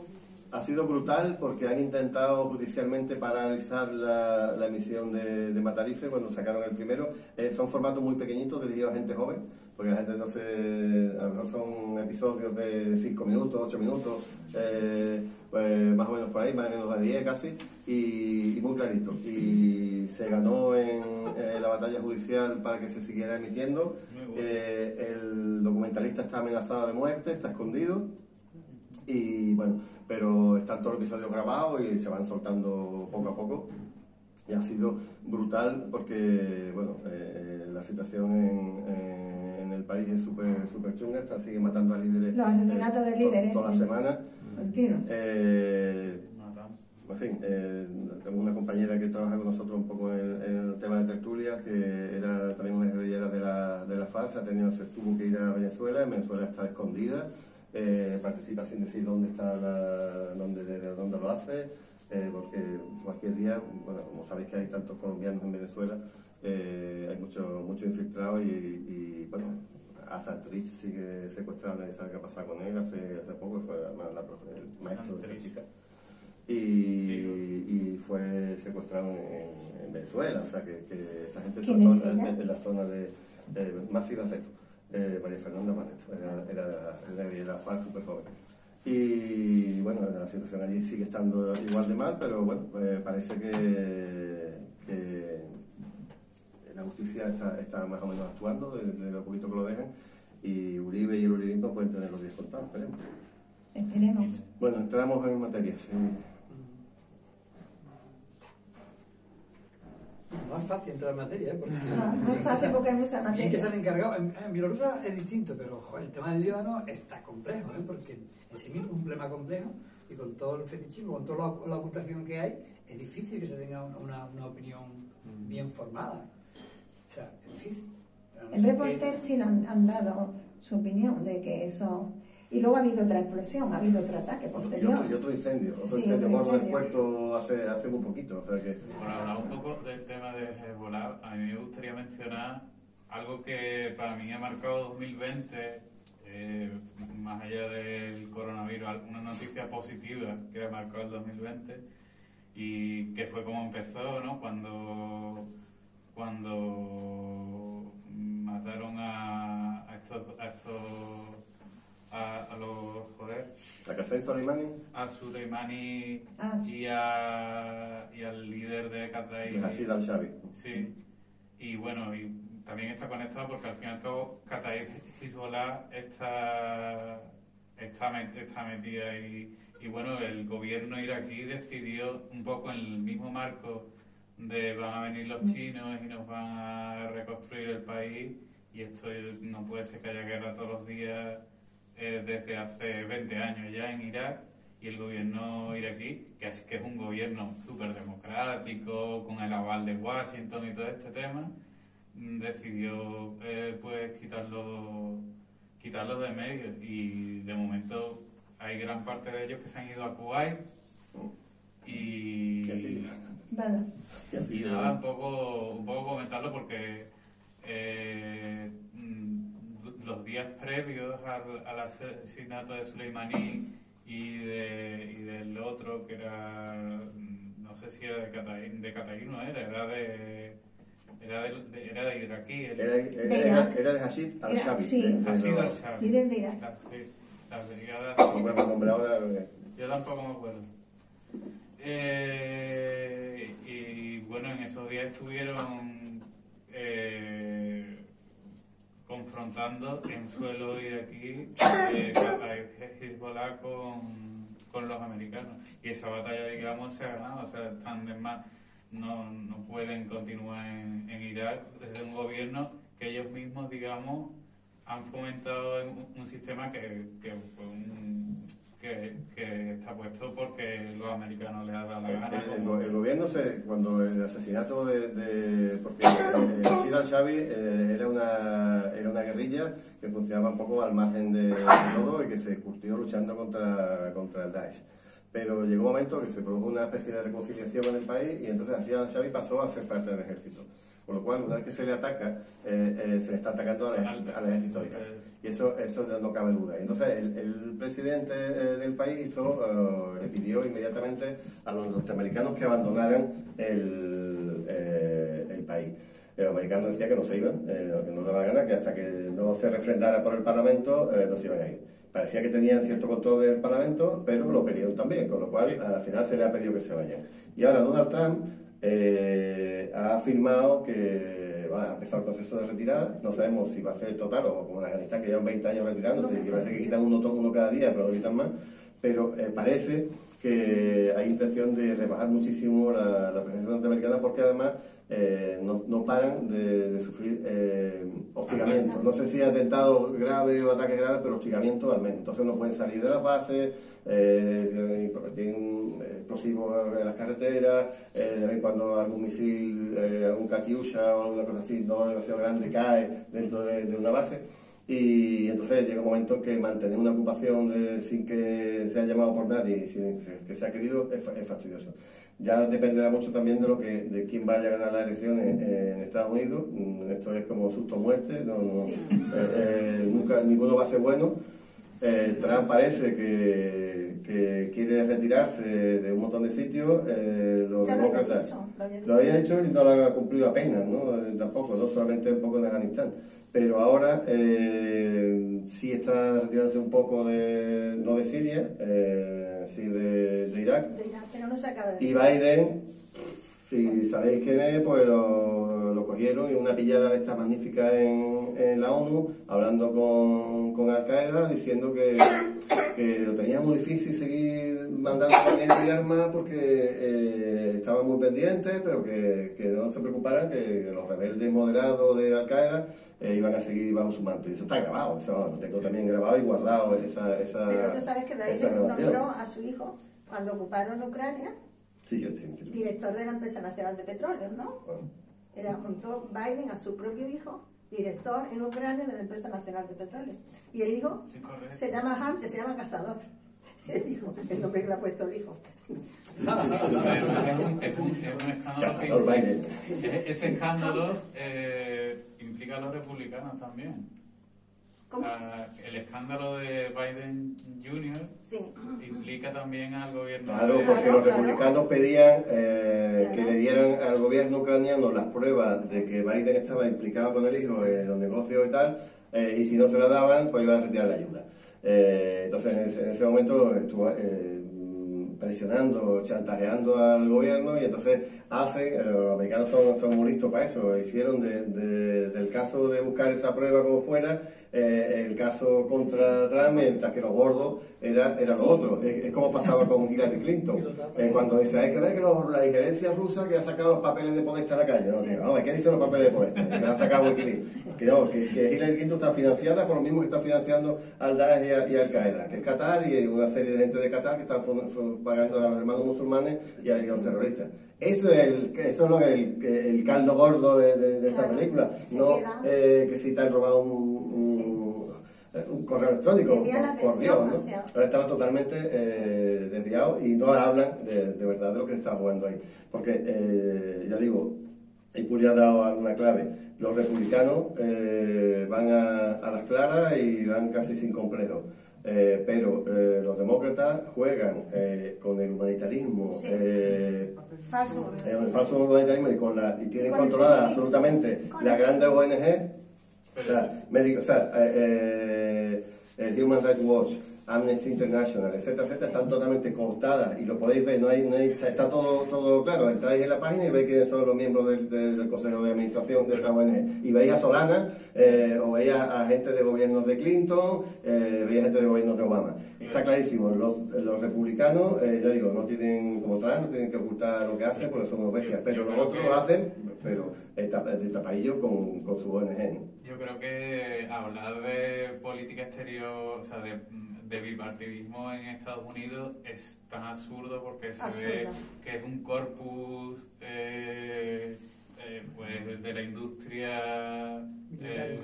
ha sido brutal porque han intentado judicialmente paralizar la, la emisión de, de Matarife cuando sacaron el primero. Eh, son formatos muy pequeñitos dirigidos a gente joven, porque la gente no se... a lo mejor son episodios de cinco minutos, ocho minutos, eh, pues más o menos por ahí, más o menos de diez casi, y, y muy clarito. Y se ganó en eh, la batalla judicial para que se siguiera emitiendo. Muy bueno. Eh, el documentalista está amenazado de muerte, está escondido. Y bueno, pero están todos los episodios grabados y se van soltando poco a poco. Y ha sido brutal porque, bueno, eh, la situación en, eh, en el país es súper súper chunga, están, siguen matando a líderes. Los asesinatos de líderes. Toda la semana. Continuos. Eh, en fin, eh, tengo una compañera que trabaja con nosotros un poco en el, en el tema de tertulias, que era también una guerrillera de la, de la FARC, ha tenido, se tuvo que ir a Venezuela, en Venezuela está escondida. Eh, participa sin decir dónde está la, dónde, de, de dónde lo hace, eh, porque cualquier día, bueno, como sabéis que hay tantos colombianos en Venezuela, eh, hay muchos mucho infiltrados y, y bueno, a Santrich sigue secuestrado, nadie sabe qué ha pasado con él, hace, hace poco fue la, la, el maestro de esta chica y, y fue secuestrado en, en Venezuela, o sea que, que esta gente ¿Quién es en, ella? en la zona de, de Mafi Barreto. Eh, María Fernanda Barreto, era, era, era de la FARC súper joven. Y bueno, la situación allí sigue estando igual de mal, pero bueno, eh, parece que, que la justicia está, está más o menos actuando de, de lo poquito que lo dejan, y Uribe y el uribismo pueden tener los días contados, esperemos. Esperemos. Bueno, entramos en materia, sí. No es fácil entrar en materia, ¿eh? Porque No, no es fácil porque hay mucha y es que se materia. han encargado. En, en Bielorrusia es distinto, pero joder, el tema del Líbano está complejo, ¿eh? Porque en sí mismo es un problema complejo y con todo el fetichismo, con toda la, la ocultación que hay, es difícil que se tenga una, una opinión bien formada. O sea, es difícil. Pero no En sé Reporter qué- sí le han, han dado su opinión de que eso... Y luego ha habido otra explosión, ha habido otro ataque Y posterior. otro, y otro incendio, otro Sí, incendio otro gordo del incendio. puerto hace, hace muy poquito, o sea que... Por hablar un poco del tema de Hezbollah, a mí me gustaría mencionar algo que para mí ha marcado dos mil veinte, eh, más allá del coronavirus, una noticia positiva que ha marcado el dos mil veinte y que fue como empezó, ¿no? Cuando, cuando mataron a, a estos... A estos A, a los, joder, La Qasem Soleimani, a Soleimani Ah. y, a, y al líder de Qatar. de Rashid al-Shabi. Sí, y bueno, y también está conectado porque al fin y al cabo Qatar Hezbollah está, está, met- está metida y, y bueno, el gobierno iraquí decidió un poco en el mismo marco de van a venir los chinos y nos van a reconstruir el país y esto no puede ser que haya guerra todos los días. Eh, desde hace veinte años ya en Irak, y el gobierno iraquí, que es, que es un gobierno súper democrático, con el aval de Washington y todo este tema, mm, decidió eh, pues quitarlo, quitarlo de medio, y de momento hay gran parte de ellos que se han ido a Kuwait y, Y así. Vale. Y así, y nada, un poco, un poco comentarlo porque eh, mm, los días previos al, al asesinato de Soleimani y, de, y del otro que era, mm, no sé si era de Qatarí, de Qatarí no era, era de, era de, de- era de iraquí. el- Era, era, De era, Irak. era de Rashid al-Shabi. sí. de- de Así los- al Shabi. Líder de Irak. La- sí, las brigadas. No me acuerdo el nombre ahora. eh, Yo tampoco me acuerdo. Eh, y bueno, en esos días estuvieron eh, confrontando en suelo iraquí eh, Hezbollah con, con los americanos. Y esa batalla, digamos, se ha ganado. O sea, están de más, no, no pueden continuar en, en Irak desde un gobierno que ellos mismos, digamos, han fomentado un, un sistema que, que, fue un- que, que está puesto porque los americanos les ha dado la gana. El, el como- go- el gobierno, se, cuando el asesinato de... de porque eh, Rashid al-Shabi eh, era, una, era una guerrilla que funcionaba un poco al margen de, de todo y que se curtió luchando contra, contra el Daesh. Pero llegó un momento que se produjo una especie de reconciliación en el país y entonces Rashid al-Shabi pasó a ser parte del ejército. Con lo cual, una vez que se le ataca, eh, eh, se le está atacando al ejército, al ejército de Irak. Y eso, eso no cabe duda. Entonces, el, el presidente eh, del país hizo, eh, le pidió inmediatamente a los norteamericanos que abandonaran el, eh, el país. Los americanos decían que no se iban, eh, que no daba gana, que hasta que no se refrendara por el Parlamento eh, no se iban a ir. Parecía que tenían cierto control del Parlamento, pero lo pidieron también, con lo cual sí. Al final se le ha pedido que se vayan. Y ahora Donald Trump eh, ha afirmado que va a empezar el proceso de retirada. No sabemos si va a ser total o como en Afganistán, que llevan veinte años retirándose, que parece que quitan uno, uno cada día, pero no quitan más. Pero eh, parece que hay intención de rebajar muchísimo la, la presencia norteamericana, porque además eh, no, no paran de, de sufrir eh, hostigamiento. No sé si atentado grave o ataque grave, pero hostigamiento al menos. Entonces no pueden salir de las bases, eh, tienen explosivos en las carreteras, eh, de vez en cuando algún misil, eh, algún Katyusha o alguna cosa así no demasiado grande cae dentro de, de una base. Y entonces llega un momento en que mantener una ocupación de, sin que sea llamado por nadie y sin que sea querido es, es fastidioso. Ya dependerá mucho también de lo que de quién vaya a ganar las elecciones en, en Estados Unidos. Esto es como susto o muerte, no, no, eh, eh, nunca, ninguno va a ser bueno. Eh, Trump parece que, que quiere retirarse de un montón de sitios. Eh, los ya demócratas lo había lo habían hecho y no lo han cumplido apenas, ¿no? Tampoco, no solamente un poco en Afganistán. Pero ahora eh, sí está retirándose un poco de, no de Siria, eh, sí de, de Irak. De Irak, pero no se acaba de... Y Biden, si sabéis quién es, pues lo, lo cogieron y una pillada de esta magnífica en, en la ONU, hablando con, con Al-Qaeda, diciendo que, que lo tenía muy difícil seguir mandando dinero y armas porque eh, estaban muy pendientes, pero que, que no se preocuparan, que los rebeldes moderados de Al-Qaeda Eh, iban a seguir bajo su manto. Y eso está grabado, eso lo tengo también grabado y guardado esa esa Pero tú sabes que esa Biden grabación. nombró a su hijo cuando ocuparon Ucrania, Sí, yo sí. sí. director de la empresa nacional de petróleo, ¿no? Bueno, Era, montó Biden a su propio hijo, director en Ucrania de la empresa nacional de petróleos. Y el hijo Sí, correcto. se llama Hunt, se llama Cazador. El hijo, el nombre que le ha puesto el hijo. Es un, es un, es un escándalo Cazador que, Biden. ese- ese escándalo eh, implica a los republicanos también. ¿Cómo? Ah, el escándalo de Biden junior Sí. implica también al gobierno Claro, de- porque Claro, los claro. republicanos pedían eh, Claro. que le dieran al gobierno ucraniano las pruebas de que Biden estaba implicado con el hijo en los negocios y tal, eh, y si no se la daban, pues iban a retirar la ayuda. Eh, entonces, en ese, en ese momento estuvo eh, presionando, chantajeando al gobierno, y entonces hacen, eh, los americanos son, son muy listos para eso, hicieron de, de, del caso de buscar esa prueba como fuera, eh, el caso contra Trump, mientras que lo gordo era, era lo otro. Es, es como pasaba con Hillary Clinton, eh, cuando dice, hay que ver que los, la injerencia rusa que ha sacado los papeles de Podesta a la calle. No, digo, no, ¿qué dicen los papeles de Podesta? Que me han sacado Wikileaks. Que no, que, que Hillary Clinton está financiada por lo mismo que está financiando al Daesh y, a, y al Qaeda, que es Qatar y una serie de gente de Qatar que están fun- fun- pagando a los hermanos musulmanes y a, y a los terroristas. Eso es, el, eso es lo que el, el caldo gordo de, de, de esta Claro. película, Se no queda. eh, que si te han robado un, un, un correo electrónico, Desvía la por, por Dios, atención ¿no? hacia- Ahora estaban totalmente eh, desviados y no hablan de, de verdad de lo que está jugando ahí. Porque, eh, ya digo, y Puri ha dado alguna clave, los republicanos eh, van a, a las claras y van casi sin complejo. Eh, pero eh, los demócratas juegan eh, con el humanitarismo, Sí. eh, Falso. eh, el falso humanitarismo y, con la, y tienen Y con el controlada feminismo. absolutamente Con las el grandes O N feminismo. G, o Pero- sea, médico, o sea eh, eh, el Human Rights Watch, Amnesty International, etcétera, etcétera, están totalmente cooptadas y lo podéis ver, no hay, no hay- está todo, todo claro. Entráis en la página y veis quiénes son los miembros del, del- del Consejo de Administración de esa O N G. Y veis a Solana, eh, o veis a, a gente de gobiernos de Clinton, eh, veis a gente de gobiernos de Obama. Está clarísimo, los, los republicanos, eh, ya digo, no tienen, como Trump, no tienen que ocultar lo que hacen porque son unos bestias, pero los otros lo hacen, pero de tapa- de tapadillo con, con su O N G, ¿no? Yo creo que hablar de política exterior, o sea, de, de bipartidismo en Estados Unidos es tan absurdo porque se ve Absurdo. que es un corpus eh, eh, pues, de la industria eh,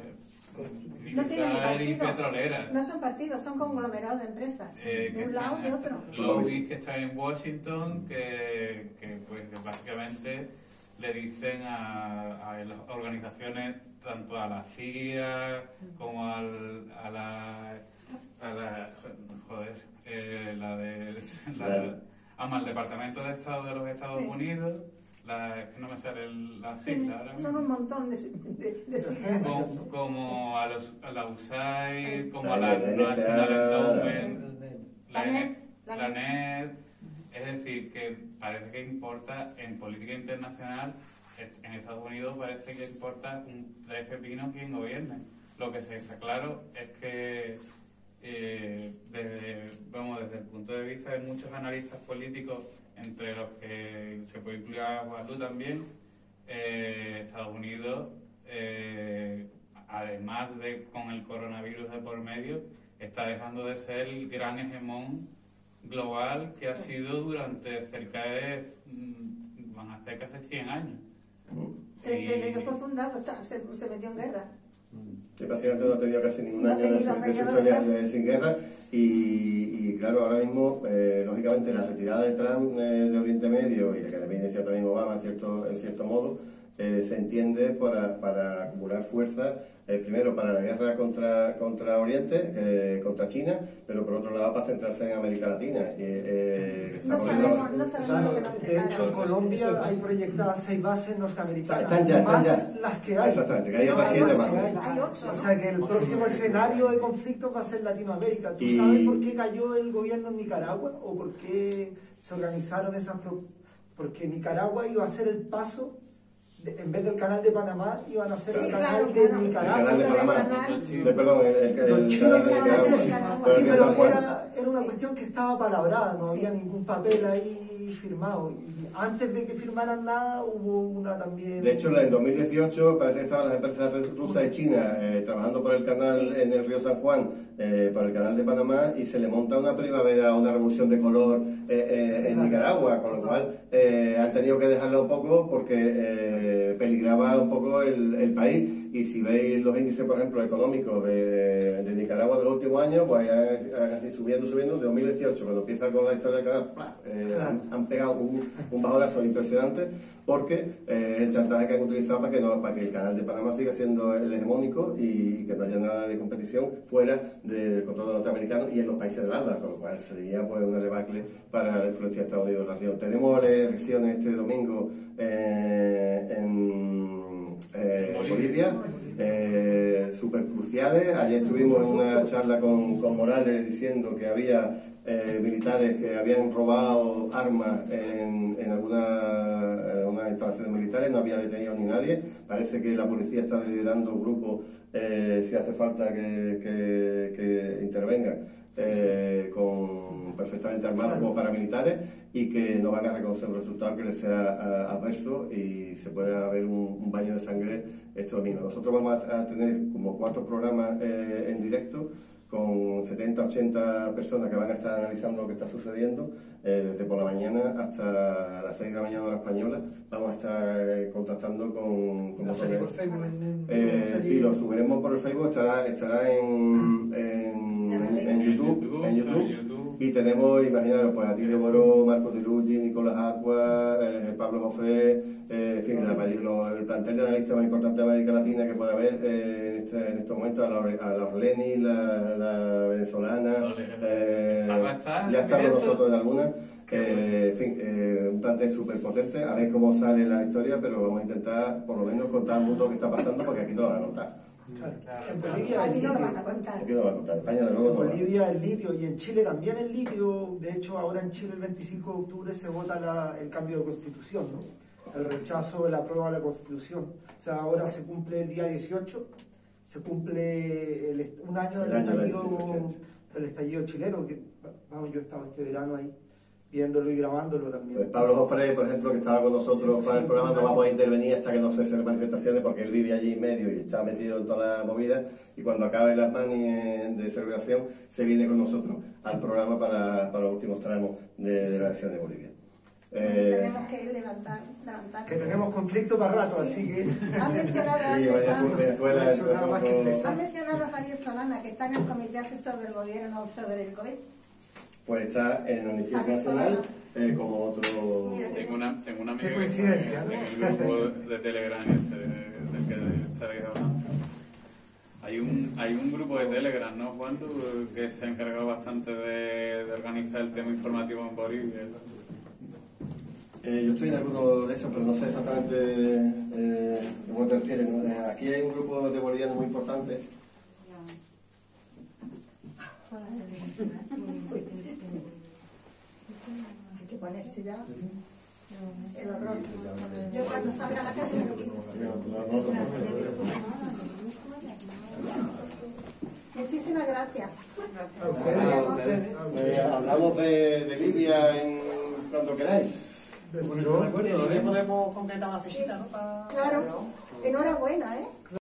No tienen ni militar y partidos. petrolera. No son partidos, son conglomerados de empresas. Eh, de que un lado y de están- otro. lobbies que están en Washington, que, que pues que básicamente le dicen a, a las organizaciones, tanto a la C I A como al, a la... A la joder, eh, la de... La, vamos, al Departamento de Estado de los Estados Sí. Unidos, la, es que no me sale el- la sigla ahora mismo. Son un montón de, de, de siglas. Como, como a, los, a la U S A I D, como a La la N S A, National Endowment, La la NED, NED, la la NED. NED. Es decir, que parece que importa en política internacional, en Estados Unidos parece que importa un tres pepinos quien gobierne. Lo que se está claro es que eh, desde, vamos, desde el punto de vista de muchos analistas políticos, entre los que se puede incluir a Guadú también, eh, Estados Unidos, eh, además de con el coronavirus de por medio, está dejando de ser el gran hegemón global que ha sido durante cerca de, mm, van a ser casi cien años. Desde Y- que fue fundado está- se, se metió en guerra. Que prácticamente no ha tenido casi ningún No ha año de, tenido su, de su periodo historia de guerra. de- sin guerra y, y claro, ahora mismo, eh, lógicamente, la retirada de Trump eh, de Oriente Medio y la que le viene siendo también Obama en cierto, en cierto modo, eh, se entiende para, para acumular fuerzas, eh, primero para la guerra contra, contra Oriente, eh, contra China, pero por otro lado para centrarse en América Latina. Y, eh, que está No poniendo- sabemos, no sabemos Claro, lo que nos de prepara. hecho, en Colombia hay proyectadas seis bases norteamericanas, Están ya, están más ya. las que hay. Exactamente, que hay otras Hay siete ocho, bases. hay. Hay ocho, ¿no? O sea que el próximo escenario de conflictos va a ser Latinoamérica. ¿Tú Y- sabes por qué cayó el gobierno en Nicaragua? ¿O por qué se organizaron esas... pro- Porque Nicaragua iba a ser el paso, de- en vez del canal de Panamá, iban a ser Sí, el claro, canal claro. de El Nicaragua. canal de Lo del Panamá. canal. De, perdón, el, el, el Los chinos canal de querían Nicaragua. hacer- Nicaragua. Por el Sí, río pero San Juan. era, era una Sí. cuestión que estaba palabrada, no Sí. había ningún papel ahí firmado. Y antes de que firmaran nada, hubo una también... De hecho, en dos mil dieciocho parece que estaban las empresas rusas y chinas eh, trabajando por el canal Sí. en el río San Juan, eh, por el canal de Panamá, y se le monta una primavera, una revolución de color eh, eh, en Nicaragua, con lo cual eh, han tenido que dejarla un poco porque eh, peligraba un poco el, el país. Y si veis los índices, por ejemplo, económicos de, de Nicaragua de los últimos años, pues han, han ido subiendo, subiendo. De dos mil dieciocho, cuando empieza con la historia del canal, ¡plá! eh, han, han pegado un, un bajonazo impresionante porque eh, el chantaje que han utilizado para que, no, para que el canal de Panamá siga siendo el hegemónico y, y que no haya nada de competición fuera del control norteamericano y en los países del ALBA, con lo cual sería pues una debacle para la influencia de Estados Unidos en la región. Tenemos elecciones este domingo eh, en eh, Bolivia, eh, súper cruciales. Ayer estuvimos en una charla con, con Morales diciendo que había eh, militares que habían robado armas en, en algunas algunas instalaciones militares, no había detenido ni nadie. Parece que la policía está liderando grupos, eh, si hace falta que, que, que intervengan, eh, con perfectamente armados como paramilitares, y que no van a reconocer un resultado que les sea a, adverso y se pueda haber un, un baño de sangre este domingo. Nosotros vamos a, a tener como cuatro programas eh, en directo con setenta, ochenta personas que van a estar analizando lo que está sucediendo, eh, desde por la mañana hasta las seis de la mañana hora española. Vamos a estar eh, contactando con... con ¿La serie por otros- Facebook? En, en- eh, serie- sí, lo subiremos por el Facebook, estará, estará en, en, en, en YouTube, en YouTube. Y tenemos, imaginaros, pues a Tilio Boró, Marco Tirucci, Nicolás Aqua, eh, Pablo Jofré, eh, en fin, la, lo- el plantel de analistas más importante de América Latina que puede haber eh, en, este, en estos momentos, a la, Orle- a la Orleni, la, la venezolana, eh, Está- está ya está con directo. nosotros en alguna. Eh, en fin, eh, un plantel súper potente, a ver cómo sale la historia, pero vamos a intentar por lo menos contar un poco lo que está pasando, porque aquí no lo van a contar. Claro. En Bolivia Aquí el no lo litio. van a contar. Aquí no lo van a contar. España, de luego, En no lo va a- Bolivia el litio y en Chile también el litio. De hecho, ahora en Chile el veinticinco de octubre se vota la- el cambio de constitución, ¿no? El rechazo de la prueba de la constitución. O sea, ahora se cumple el día dieciocho, se cumple el est- un año del El año del estallido, dieciocho. del estallido chileno, que vamos, yo estaba este verano ahí viéndolo y grabándolo también. Pues Pablo Jofré, por ejemplo, que estaba con nosotros Sí, para sí, el programa, no claro. va a poder intervenir hasta que no cesen manifestaciones, porque él vive allí en medio y está metido en toda la movida, y cuando acabe las manis de celebración se viene con nosotros al programa para, para los últimos tramos de, Sí, sí. de la elección de Bolivia. Eh, Tenemos que levantar, levantar. Que tenemos conflicto para rato, así que... Han mencionado sí, antes a, Venezuela, Venezuela es Mucho nada más que otro- empezar. han mencionado a Javier Solana, que está en el Comité Asesor del Gobierno sobre el COVID. pues está en Amnistía Internacional eh, como otro... Tengo una, tengo una amiga Qué que está coincidencia, en, ¿no? en el grupo de Telegram ese del que estáis hablando. Hay un, hay un grupo de Telegram, ¿no, Juan? Que se ha encargado bastante de, de organizar el tema informativo en Bolivia. Eh, yo estoy en el grupo de eso, pero no sé exactamente eh, a qué te refieres, ¿no? Eh, Aquí hay un grupo de bolivianos muy importante. Hay que ponerse ya el horror. Yo cuando salga a la calle me lo quito. Muchísimas gracias. Eh, hablamos de, de Libia en, cuando queráis. Bueno, yo recuerdo, ¿eh? Podemos concretar una cesita, ¿no? Para... Claro, enhorabuena, ¿eh?